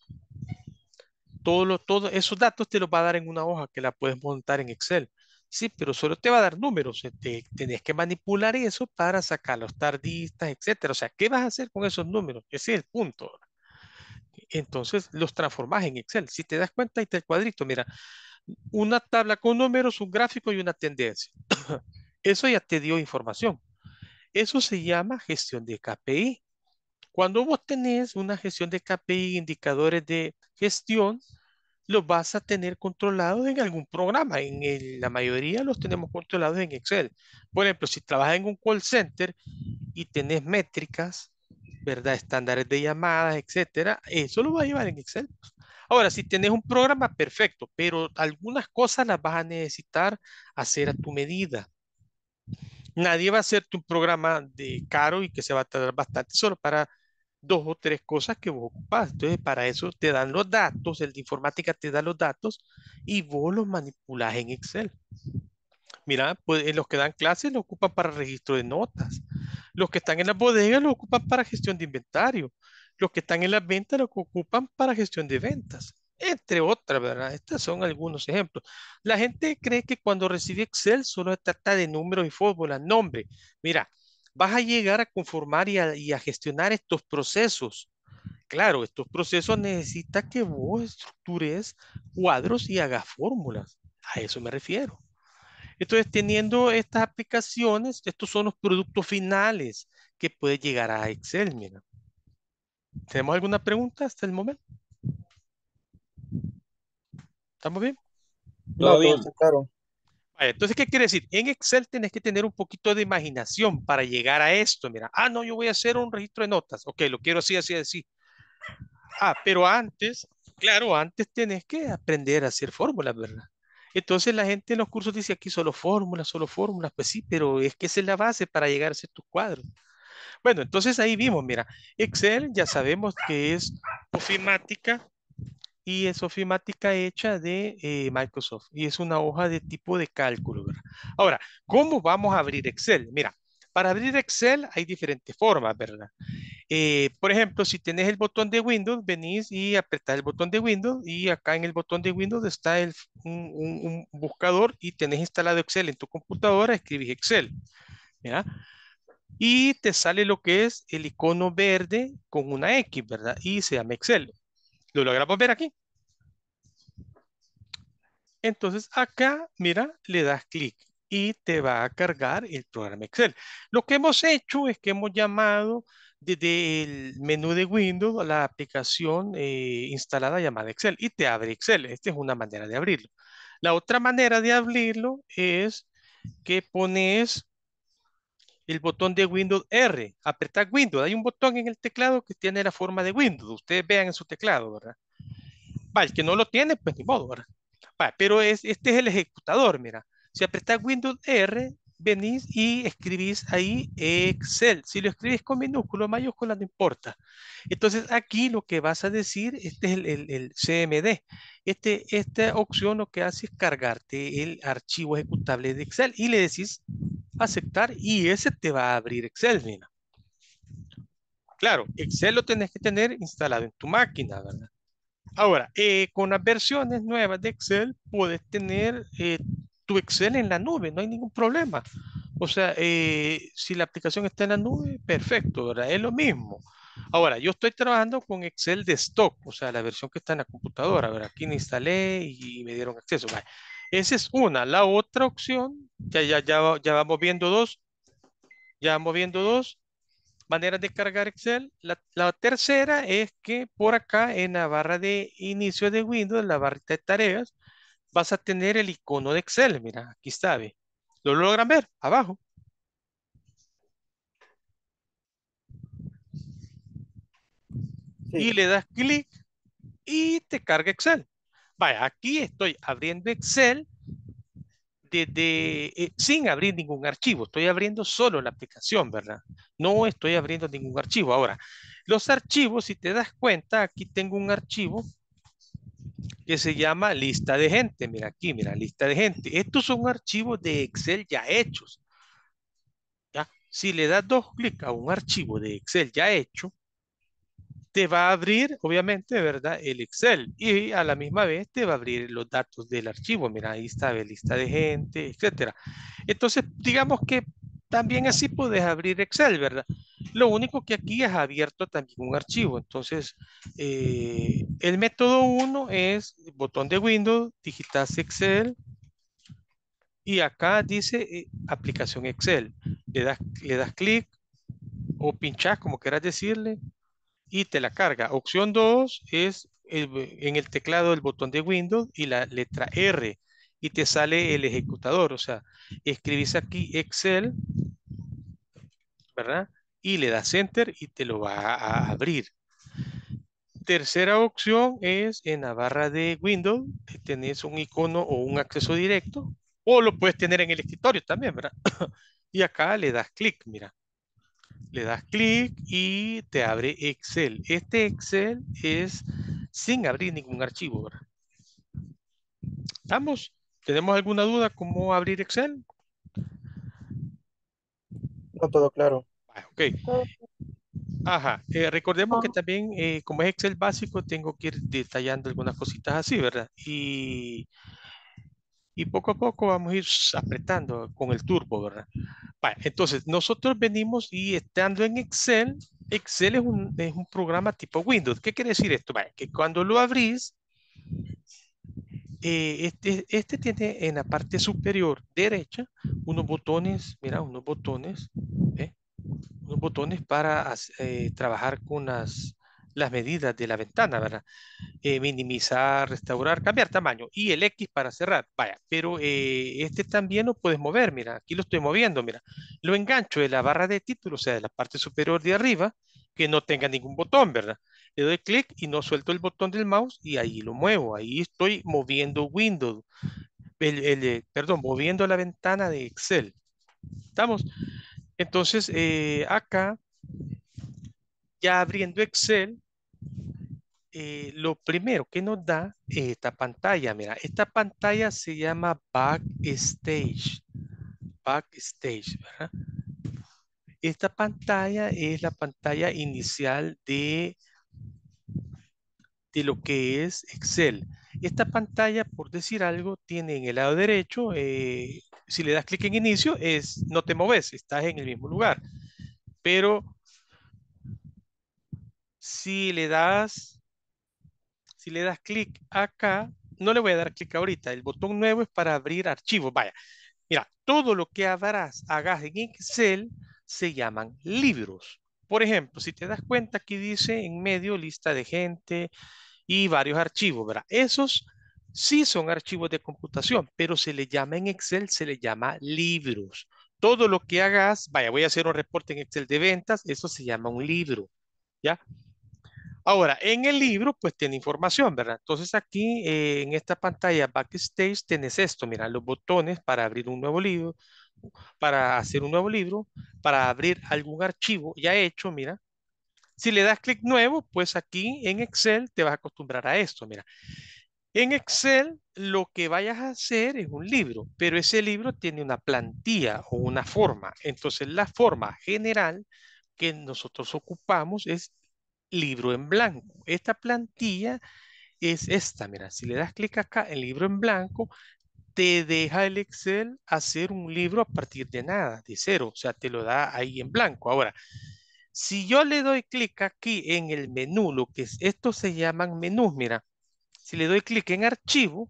S1: todos esos datos te los va a dar en una hoja que la puedes montar en Excel. Sí, pero solo te va a dar números. Tenés que manipular eso para sacar los tardistas, etcétera. O sea, ¿qué vas a hacer con esos números? Ese es el punto. Entonces, los transformas en Excel. Si te das cuenta, ahí está el cuadrito. Mira, una tabla con números, un gráfico y una tendencia. Eso ya te dio información. Eso se llama gestión de KPI. Cuando vos tenés una gestión de KPI, indicadores de gestión, los vas a tener controlados en algún programa. La mayoría los tenemos controlados en Excel. Por ejemplo, si trabajas en un call center y tenés métricas, ¿verdad? Estándares de llamadas, etcétera, eso lo va a llevar en Excel. Ahora, si tenés un programa, perfecto, pero algunas cosas las vas a necesitar hacer a tu medida. Nadie va a hacerte un programa de caro y que se va a tardar bastante solo para dos o tres cosas que vos ocupás. Entonces, para eso te dan los datos, el de informática te da los datos y vos los manipulás en Excel. Mira, pues en los que dan clases lo ocupan para registro de notas. Los que están en las bodegas lo ocupan para gestión de inventario. Los que están en las ventas lo ocupan para gestión de ventas. Entre otras, ¿verdad? Estos son algunos ejemplos. La gente cree que cuando recibe Excel solo se trata de números y fórmulas. No, hombre. Mira, vas a llegar a conformar y a gestionar estos procesos. Claro, estos procesos necesitan que vos estructures cuadros y hagas fórmulas. A eso me refiero. Entonces, teniendo estas aplicaciones, estos son los productos finales que puede llegar a Excel. Mira, ¿tenemos alguna pregunta hasta el momento? ¿Estamos bien?
S5: Todo
S6: No, todo
S5: bien.
S6: está claro.
S1: Vaya, entonces, ¿qué quiere decir? En Excel tenés que tener un poquito de imaginación para llegar a esto. Mira, no, yo voy a hacer un registro de notas. Ok, lo quiero así, así, así. Pero antes, claro, antes tenés que aprender a hacer fórmulas, ¿verdad? Entonces la gente en los cursos dice aquí solo fórmulas, pues sí, pero es que esa es la base para llegar a hacer tus cuadros. Bueno, entonces ahí vimos, mira, Excel ya sabemos que es ofimática y es ofimática hecha de Microsoft y es una hoja de tipo de cálculo, ¿verdad? Ahora, ¿cómo vamos a abrir Excel? Mira, para abrir Excel hay diferentes formas, ¿verdad? Por ejemplo, si tenés el botón de Windows, venís y apretás el botón de Windows y acá en el botón de Windows está un buscador y tenés instalado Excel en tu computadora, escribís Excel, ¿ya? Y te sale lo que es el icono verde con una X, ¿verdad? Y se llama Excel. ¿Lo logramos ver aquí? Entonces acá, mira, le das clic y te va a cargar el programa Excel. Lo que hemos hecho es que hemos llamado desde el menú de Windows a la aplicación instalada llamada Excel y te abre Excel. Esta es una manera de abrirlo. La otra manera de abrirlo es que pones el botón de Windows R, apretar Windows. Hay un botón en el teclado que tiene la forma de Windows. Ustedes vean en su teclado, ¿verdad? El que no lo tiene, pues ni modo, ¿verdad? Pero este es el ejecutador, mira. Si apretas Windows R, venís y escribís ahí Excel. Si lo escribís con minúscula o mayúscula, no importa. Entonces aquí lo que vas a decir, este es el CMD. Esta opción lo que hace es cargarte el archivo ejecutable de Excel y le decís aceptar y ese te va a abrir Excel, mira. Claro, Excel lo tenés que tener instalado en tu máquina, ¿verdad? Ahora, con las versiones nuevas de Excel, puedes tener tu Excel en la nube, no hay ningún problema. O sea, si la aplicación está en la nube, perfecto, ¿verdad? Es lo mismo. Ahora, yo estoy trabajando con Excel de stock, o sea, la versión que está en la computadora, ¿verdad? Aquí la instalé y me dieron acceso. Vale. Esa es una. La otra opción, ya vamos viendo dos, ya vamos viendo dos. maneras de cargar Excel. La tercera es que por acá en la barra de inicio de Windows, en la barrita de tareas, vas a tener el icono de Excel. Mira, aquí está, ve. ¿Lo logran ver? Abajo. Y
S5: Sí.
S1: le das clic y te carga Excel. Vaya, aquí estoy abriendo Excel sin abrir ningún archivo. Estoy abriendo solo la aplicación, ¿verdad? No estoy abriendo ningún archivo. Ahora, los archivos, si te das cuenta, aquí tengo un archivo que se llama lista de gente. Mira aquí, mira, lista de gente. Estos son archivos de Excel ya hechos. ¿Ya? Si le das dos clics a un archivo de Excel ya hecho, te va a abrir, obviamente, ¿verdad? El Excel y a la misma vez te va a abrir los datos del archivo. Mira, ahí está, ve, lista de gente, etcétera. Entonces, digamos que también así puedes abrir Excel, ¿verdad? Lo único que aquí es abierto también un archivo. Entonces, el método uno es botón de Windows, digitas Excel y acá dice aplicación Excel. Le das clic o pinchas, como quieras decirle, y te la carga. Opción 2 es en el teclado el botón de Windows y la letra R y te sale el ejecutador. O sea, escribís aquí Excel, ¿verdad? Y le das Enter y te lo va a abrir. Tercera opción es en la barra de Windows, tenés un icono o un acceso directo, o lo puedes tener en el escritorio también, ¿verdad? Y acá le das clic, mira. Le das clic y te abre Excel. Este Excel es sin abrir ningún archivo, ¿verdad? ¿Estamos? ¿Tenemos alguna duda cómo abrir Excel?
S5: No todo claro.
S1: Ah, ok. Ajá. Recordemos que también, como es Excel básico, tengo que ir detallando algunas cositas así, ¿verdad? Y poco a poco vamos a ir apretando con el turbo, ¿verdad? Vale, entonces, nosotros venimos y estando en Excel, Excel es un programa tipo Windows. ¿Qué quiere decir esto? Vale, que cuando lo abrís, este tiene en la parte superior derecha unos botones, mira, ¿eh? Unos botones para trabajar con las medidas de la ventana, ¿verdad? Minimizar, restaurar, cambiar tamaño y el X para cerrar. Vaya, pero este también lo puedes mover, mira, aquí lo estoy moviendo, mira. Lo engancho de la barra de título, o sea, de la parte superior de arriba, que no tenga ningún botón, ¿verdad? Le doy clic y no suelto el botón del mouse y ahí lo muevo. Ahí estoy moviendo Windows, perdón, moviendo la ventana de Excel. ¿Estamos? Entonces, acá, ya abriendo Excel, lo primero que nos da es esta pantalla. Mira, esta pantalla se llama Backstage. Backstage, ¿verdad? Esta pantalla es la pantalla inicial de lo que es Excel. Esta pantalla, por decir algo, tiene en el lado derecho, si le das clic en inicio, no te moves, estás en el mismo lugar. Pero si le das Si le das clic acá, no le voy a dar clic ahorita. El botón nuevo es para abrir archivos. Vaya, mira, todo lo que hagas en Excel se llaman libros. Por ejemplo, si te das cuenta, aquí dice en medio lista de gente y varios archivos, ¿verdad? Esos sí son archivos de computación, pero se le llama en Excel, se le llama libros. Todo lo que hagas, vaya, voy a hacer un reporte en Excel de ventas, eso se llama un libro, ¿ya? Ahora, en el libro, pues tiene información, ¿verdad? Entonces aquí en esta pantalla Backstage tenés esto, mira, los botones para abrir un nuevo libro, para hacer un nuevo libro, para abrir algún archivo ya hecho, mira. Si le das clic nuevo, pues aquí en Excel te vas a acostumbrar a esto, mira. En Excel lo que vayas a hacer es un libro, pero ese libro tiene una plantilla o una forma. Entonces la forma general que nosotros ocupamos es libro en blanco. Esta plantilla es esta, mira, si le das clic acá en libro en blanco, te deja el Excel hacer un libro a partir de nada, de cero, o sea, te lo da ahí en blanco. Ahora, si yo le doy clic aquí en el menú, lo que es, estos se llaman menús, mira, si le doy clic en archivo,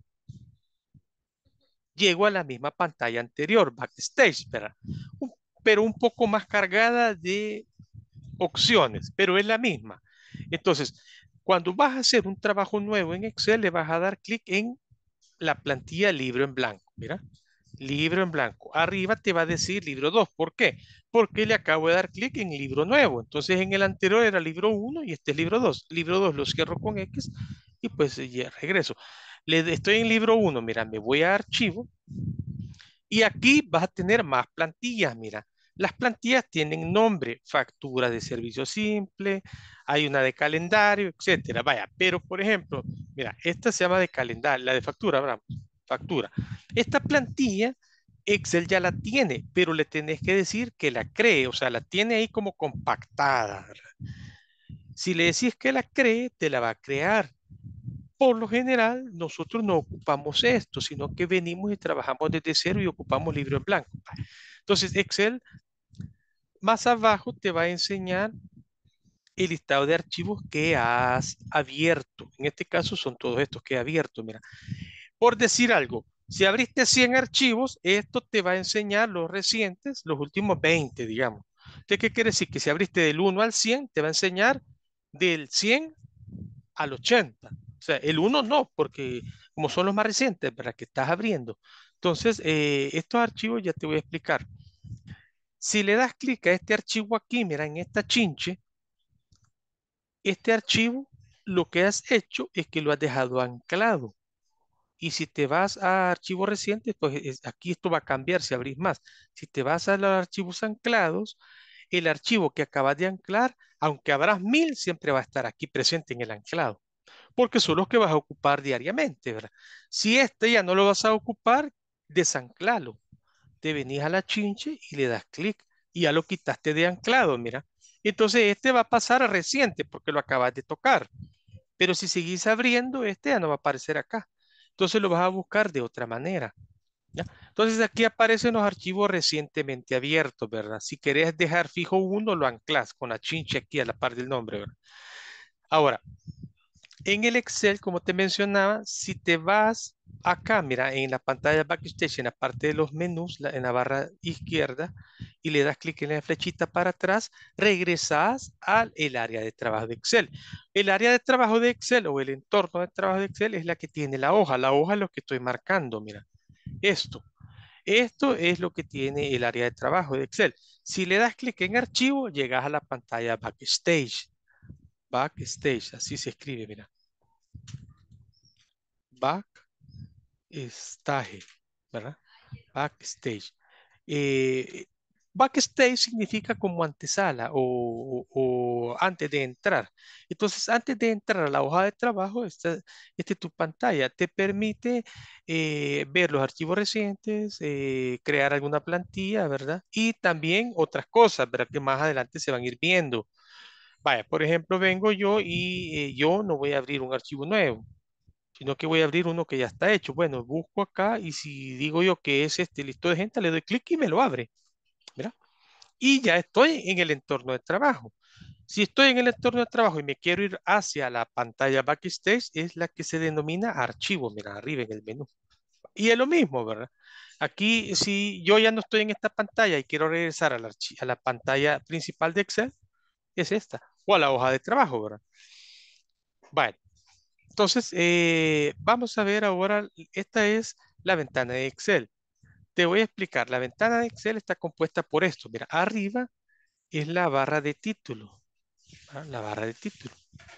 S1: llego a la misma pantalla anterior, Backstage, ¿verdad? Pero un poco más cargada de opciones, pero es la misma. Entonces, cuando vas a hacer un trabajo nuevo en Excel, le vas a dar clic en la plantilla libro en blanco. Mira, libro en blanco. Arriba te va a decir libro 2. ¿Por qué? Porque le acabo de dar clic en libro nuevo. Entonces, en el anterior era libro 1 y este es libro 2. Libro 2 lo cierro con X y pues ya regreso. Estoy en libro 1. Mira, me voy a archivo y aquí vas a tener más plantillas. Mira, las plantillas tienen nombre, factura de servicio simple, hay una de calendario, etcétera. Vaya, pero por ejemplo, mira, esta se llama de calendario, la de factura, ¿verdad? Factura. Esta plantilla, Excel ya la tiene, pero le tenés que decir que la cree, o sea, la tiene ahí como compactada, ¿verdad? Si le decís que la cree, te la va a crear. Por lo general, nosotros no ocupamos esto, sino que venimos y trabajamos desde cero y ocupamos libro en blanco. Entonces, Excel más abajo te va a enseñar el listado de archivos que has abierto. En este caso son todos estos que he abierto. Mira, por decir algo, si abriste 100 archivos, esto te va a enseñar los recientes, los últimos 20, digamos. ¿Entonces qué quiere decir? Que si abriste del 1 al 100, te va a enseñar del 100 al 80. O sea, el 1 no, porque como son los más recientes, ¿verdad? Que estás abriendo. Entonces, estos archivos ya te voy a explicar. Si le das clic a este archivo aquí, mira, en esta chinche, este archivo lo que has hecho es que lo has dejado anclado. Y si te vas a archivos recientes, pues aquí esto va a cambiar si abrís más. Si te vas a los archivos anclados, el archivo que acabas de anclar, aunque habrás 1000, siempre va a estar aquí presente en el anclado, porque son los que vas a ocupar diariamente, ¿verdad? Si este ya no lo vas a ocupar, desanclalo. Te venís a la chinche y le das clic y ya lo quitaste de anclado, mira. Entonces este va a pasar a reciente porque lo acabas de tocar. Pero si seguís abriendo, este ya no va a aparecer acá. Entonces lo vas a buscar de otra manera. ¿Ya? Entonces aquí aparecen los archivos recientemente abiertos, ¿verdad? Si querés dejar fijo uno, lo anclas con la chinche aquí a la par del nombre, ¿verdad? Ahora, en el Excel, como te mencionaba, si te vas acá, mira, en la pantalla Backstage, en la parte de los menús, en la barra izquierda, y le das clic en la flechita para atrás, regresas al el área de trabajo de Excel. El área de trabajo de Excel o el entorno de trabajo de Excel es la que tiene la hoja. La hoja es lo que estoy marcando, mira. Esto. Esto es lo que tiene el área de trabajo de Excel. Si le das clic en archivo, llegas a la pantalla Backstage. Backstage, así se escribe, mira. Backstage, ¿verdad? Backstage. Eh, Backstage significa como antesala o antes de entrar. Entonces, antes de entrar a la hoja de trabajo, esta es tu pantalla. Te permite ver los archivos recientes, crear alguna plantilla, ¿verdad? Y también otras cosas, ¿verdad? Que más adelante se van a ir viendo. Vaya, por ejemplo, vengo yo y yo no voy a abrir un archivo nuevo, sino que voy a abrir uno que ya está hecho. Bueno, busco acá y si digo yo que es este listo de gente, le doy clic y me lo abre. ¿Mira? Y ya estoy en el entorno de trabajo. Si estoy en el entorno de trabajo y me quiero ir hacia la pantalla Backstage, es la que se denomina archivo, mira, arriba en el menú. Y es lo mismo, ¿verdad? Aquí, si yo ya no estoy en esta pantalla y quiero regresar a la pantalla principal de Excel, es esta, o a la hoja de trabajo, ¿verdad? Bueno, entonces, vamos a ver ahora, esta es la ventana de Excel. Te voy a explicar, la ventana de Excel está compuesta por esto. Mira, arriba es la barra de título. ¿Ah? La barra de título.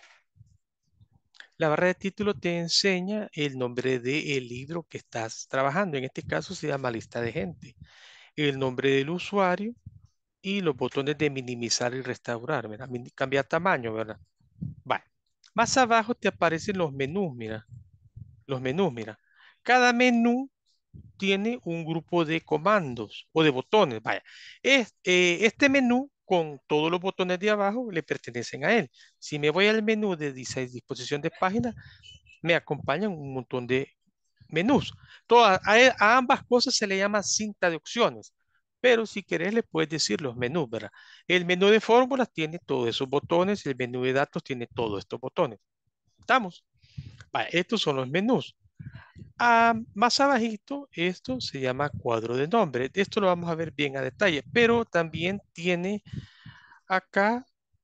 S1: La barra de título te enseña el nombre del libro que estás trabajando. En este caso se llama lista de gente. El nombre del usuario y los botones de minimizar y restaurar. Mira, cambiar tamaño, ¿verdad? Vale. Más abajo te aparecen los menús, mira. Los menús, mira. Cada menú tiene un grupo de comandos o de botones. Vaya, este menú con todos los botones de abajo le pertenecen a él. Si me voy al menú de disposición de página, me acompañan un montón de menús. A ambas cosas se le llama cinta de opciones. Pero si querés, le puedes decir los menús, ¿verdad? El menú de fórmulas tiene todos esos botones, el menú de datos tiene todos estos botones. ¿Estamos? Vaya, estos son los menús. Más abajito, esto se llama cuadro de nombre. Esto lo vamos a ver bien a detalle, pero también tiene acá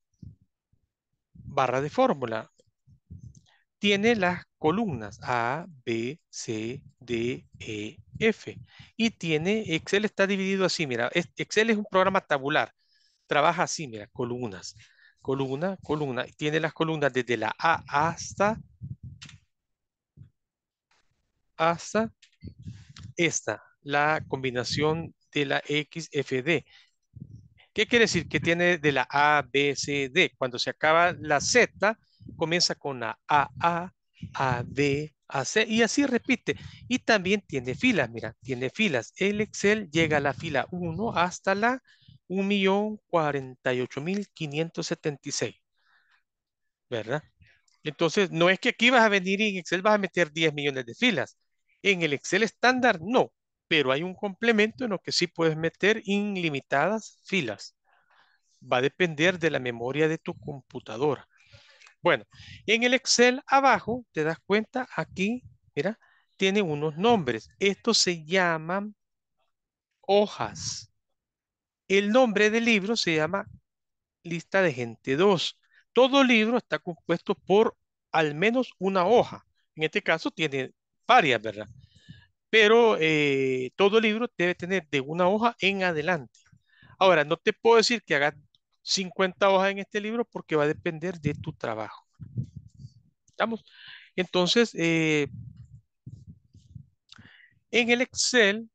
S1: barra de fórmula. Tiene las columnas A, B, C, D, E, F. Y tiene, Excel está dividido así, mira, Excel es un programa tabular. Trabaja así, mira, columnas. Columna, columna. Y tiene las columnas desde la A hasta esta, la combinación de la XFD. ¿Qué quiere decir? Que tiene de la A, B, C, D. Cuando se acaba la Z, comienza con la A, B, A, C, y así repite. Y también tiene filas, mira, tiene filas. El Excel llega a la fila 1 hasta la 1.048.576, ¿verdad? Entonces, no es que aquí vas a venir y en Excel vas a meter 10 millones de filas. En el Excel estándar, no, pero hay un complemento en lo que sí puedes meter ilimitadas filas. Va a depender de la memoria de tu computadora. Bueno, en el Excel abajo, te das cuenta, aquí, mira, tiene unos nombres. Estos se llaman hojas. El nombre del libro se llama lista de gente 2. Todo libro está compuesto por al menos una hoja. En este caso tiene varias, ¿verdad? Pero todo libro debe tener de una hoja en adelante. Ahora, no te puedo decir que hagas 50 hojas en este libro porque va a depender de tu trabajo. ¿Estamos? Entonces, en el Excel,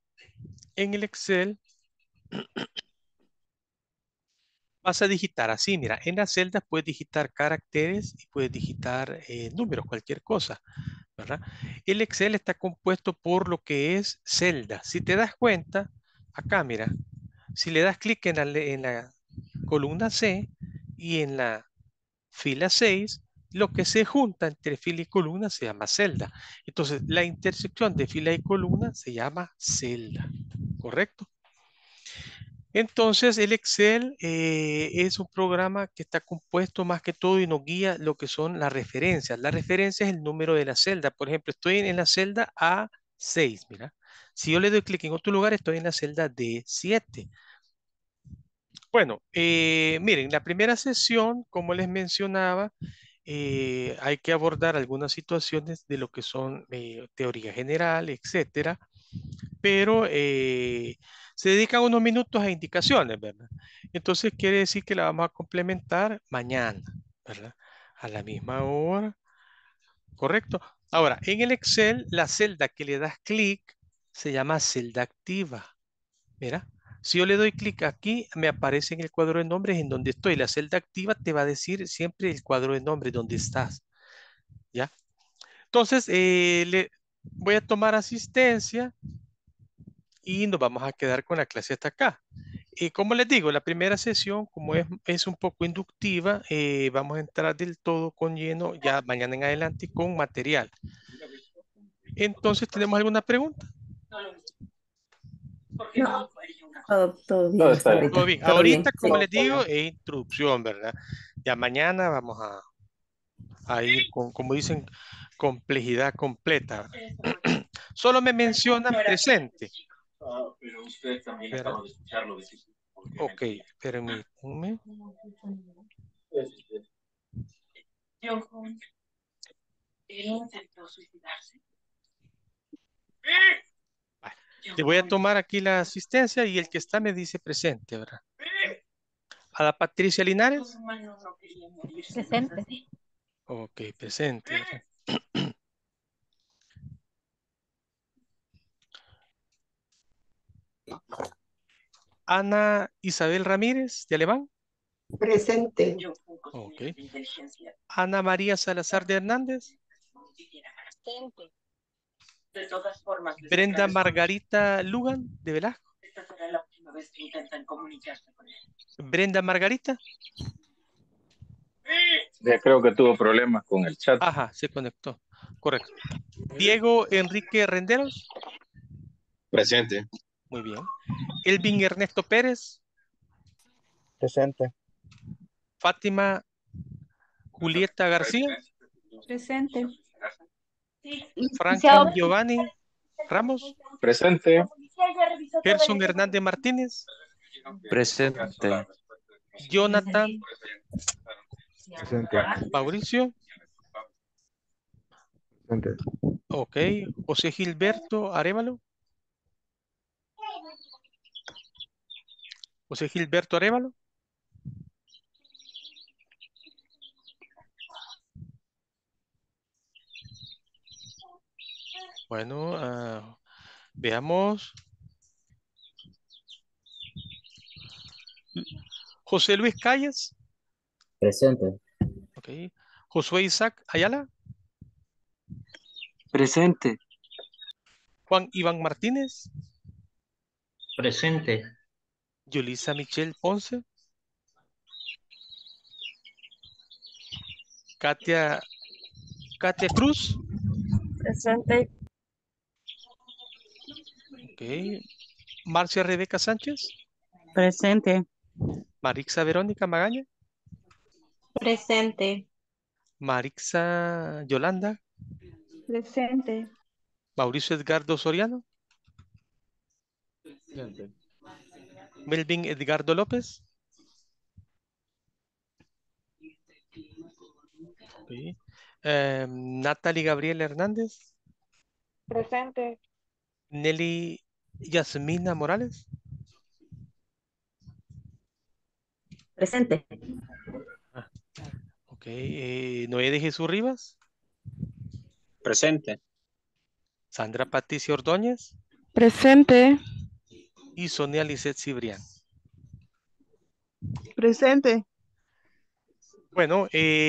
S1: vas a digitar así, mira, en las celdas puedes digitar caracteres y puedes digitar números, cualquier cosa, ¿verdad? El Excel está compuesto por lo que es celdas. Si te das cuenta, acá, mira, si le das clic en la columna C y en la fila 6, lo que se junta entre fila y columna se llama celda. Entonces, la intersección de fila y columna se llama celda, ¿correcto? Entonces, el Excel es un programa que está compuesto más que todo y nos guía lo que son las referencias. La referencia es el número de la celda. Por ejemplo, estoy en la celda A6, mira. Si yo le doy clic en otro lugar, estoy en la celda D7. Bueno, miren, la primera sesión, como les mencionaba, hay que abordar algunas situaciones de lo que son teoría general, etcétera, pero se dedican unos minutos a indicaciones, ¿verdad? Entonces quiere decir que la vamos a complementar mañana, ¿verdad? A la misma hora, ¿correcto? Ahora, en el Excel, la celda que le das clic se llama celda activa. Mira, si yo le doy clic aquí, me aparece en el cuadro de nombres en donde estoy. La celda activa te va a decir siempre el cuadro de nombres donde estás. ¿Ya? Entonces, le voy a tomar asistencia y nos vamos a quedar con la clase hasta acá. Como les digo, la primera sesión, como es un poco inductiva, vamos a entrar del todo con lleno ya mañana en adelante con material. Entonces, ¿tenemos alguna pregunta?
S5: No, todo bien
S6: Todo
S5: hasta
S6: está bien.
S1: Todo
S5: ahorita.
S1: bien.
S5: Todo bien,
S1: Ahorita,
S5: sí.
S1: como les digo, es introducción, ¿verdad? Ya mañana vamos a ir con, como dicen, complejidad completa. Solo me mencionan presente.
S6: Pero usted también
S1: ¿Verdad?
S6: acaba de escucharlo decir.
S1: Ok, permítame.
S6: Él intentó suicidarse.
S1: Vale. Le voy a tomar aquí la asistencia y el que está me dice presente, ¿verdad? A la Patricia Linares.
S3: Presente.
S1: Ok, presente, ¿verdad? Ana Isabel Ramírez de Alemán.
S5: Presente.
S1: Ok. Ana María Salazar de Hernández.
S6: De todas formas,
S1: Brenda Margarita Lugan de Velasco.
S6: esta será la última vez que intentan comunicarse con él.
S1: Brenda Margarita.
S7: Ya creo que tuvo problemas con el chat.
S1: Ajá, se conectó. Correcto. Diego Enrique Renderos.
S8: Presente.
S1: Muy bien. Elvin Ernesto Pérez.
S9: Presente.
S1: Fátima Julieta García.
S3: Presente.
S1: Franklin Giovanni Ramos.
S7: Presente.
S1: Gerson Hernández Martínez.
S8: Presente.
S1: Jonathan
S9: Presente.
S1: Mauricio,
S9: Presente.
S1: ok. José Gilberto Arévalo, José Gilberto Arévalo, bueno, veamos. José Luis Calles,
S10: Presente.
S1: ok. Josué Isaac Ayala,
S11: Presente.
S1: Juan Iván Martínez,
S10: Presente.
S1: Yulisa Michelle Ponce, Katia Cruz,
S2: Presente.
S1: ok. Marcia Rebeca Sánchez,
S12: Presente.
S1: Marixa Verónica Magaña,
S3: Presente.
S1: Marixa Yolanda,
S12: Presente.
S1: Mauricio Edgardo Soriano,
S4: Presente.
S1: Melvin Edgardo López, ok. Natalie Gabriela Hernández,
S12: Presente.
S1: Nelly Yasmina Morales,
S10: Presente.
S1: ah, ok. Noé de Jesús Rivas,
S8: Presente.
S1: Sandra Patricia Ordóñez
S12: Presente.
S1: y Sonia Lisset Cibrián.
S12: Presente.
S1: Bueno,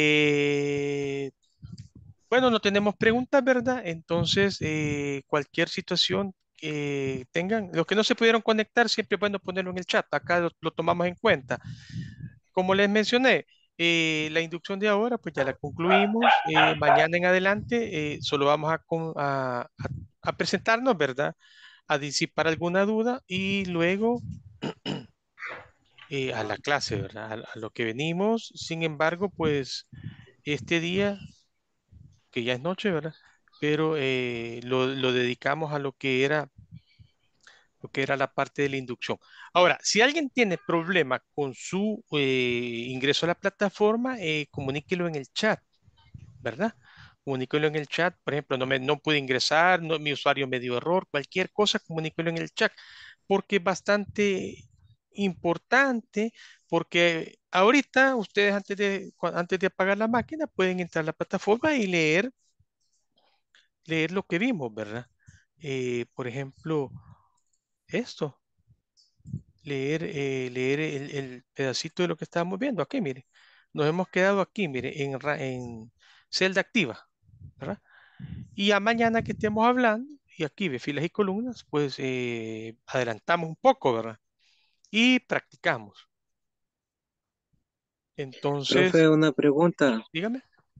S1: bueno, no tenemos preguntas, ¿verdad? Entonces, cualquier situación que tengan, los que no se pudieron conectar, siempre es bueno ponerlo en el chat. Acá lo tomamos en cuenta. Como les mencioné, la inducción de ahora, pues ya la concluimos. Mañana en adelante, solo vamos a presentarnos, ¿verdad? A disipar alguna duda y luego a la clase, ¿verdad? A lo que venimos. Sin embargo, pues este día que ya es noche, ¿verdad? Pero lo dedicamos a lo que era la parte de la inducción. Ahora, si alguien tiene problema con su ingreso a la plataforma, comuníquelo en el chat, ¿verdad? Comuníquelo en el chat, por ejemplo, no pude ingresar, mi usuario me dio error, cualquier cosa, comuníquelo en el chat, porque es bastante importante, porque ahorita ustedes antes de apagar la máquina pueden entrar a la plataforma y leer lo que vimos, ¿verdad? Por ejemplo, esto, leer el pedacito de lo que estábamos viendo aquí, mire. Nos hemos quedado aquí, mire, en celda activa, ¿verdad? Y a mañana que estemos hablando, y aquí ve filas y columnas, pues adelantamos un poco, ¿verdad? Y practicamos. Entonces,
S11: Profe, una pregunta.
S1: dígame.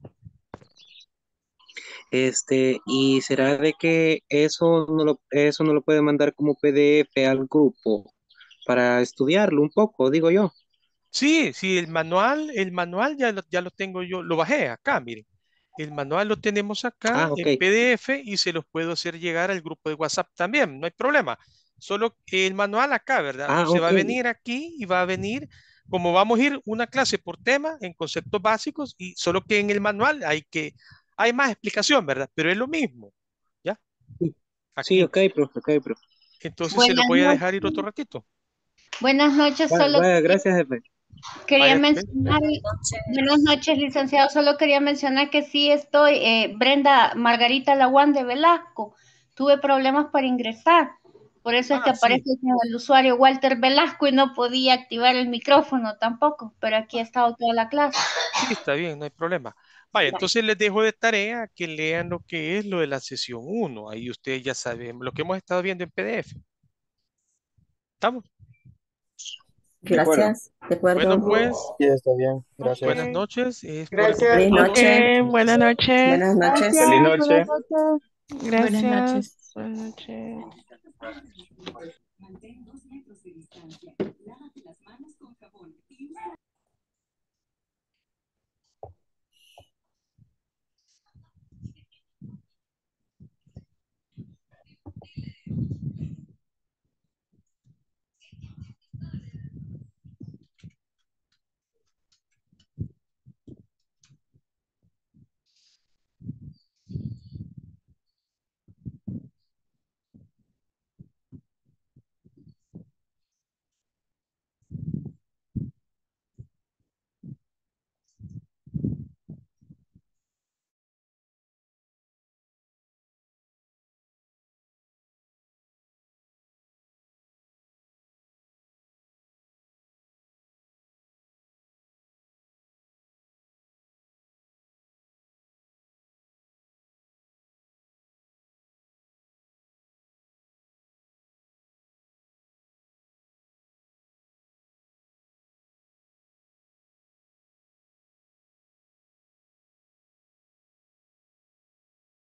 S11: ¿Y será de que eso no lo puede mandar como PDF al grupo para estudiarlo un poco, digo yo?
S1: Sí, sí, el manual ya lo tengo yo, lo bajé acá, miren. El manual lo tenemos acá
S11: Ah, ok.
S1: en PDF y se los puedo hacer llegar al grupo de WhatsApp también, no hay problema. Solo el manual acá, ¿verdad?
S11: Ah,
S1: Se va a
S11: ok.
S1: venir aquí y va a venir, como vamos a ir una clase por tema en conceptos básicos y solo que en el manual hay más explicación, ¿verdad? Pero es lo mismo, ¿ya?
S11: Sí,
S1: Aquí.
S11: ok, profe, ok, profe.
S1: Entonces se los
S13: Buenas
S1: voy a dejar ir otro
S13: noches.
S1: ratito.
S13: Buenas noches, solo
S11: Vaya, gracias, jefe.
S13: quería
S1: Vaya, ok.
S13: mencionar, buenas noches, licenciado, solo quería mencionar que sí estoy, Brenda Margarita Laguán de Velasco, tuve problemas para ingresar, por eso es que
S1: Ah,
S13: aparece
S1: sí.
S13: el usuario Walter Velasco y no podía activar el micrófono tampoco, pero aquí he estado toda la clase.
S1: Sí, está bien, no hay problema. Vaya, entonces les dejo de tarea que lean lo que es lo de la sesión uno. Ahí ustedes ya saben lo que hemos estado viendo en PDF. ¿Estamos?
S11: De acuerdo.
S5: Gracias, de
S1: Bueno,
S5: acuerdo.
S1: pues,
S9: Sí, está bien. Gracias.
S1: buenas noches. Es por el
S5: Feliz
S1: momento todo.
S5: noche.
S12: Buenas noches.
S5: Buenas noches.
S11: Feliz
S12: Gracias.
S11: noche.
S12: Buenas noches.
S3: Buenas noches.
S12: Gracias. Buenas noches.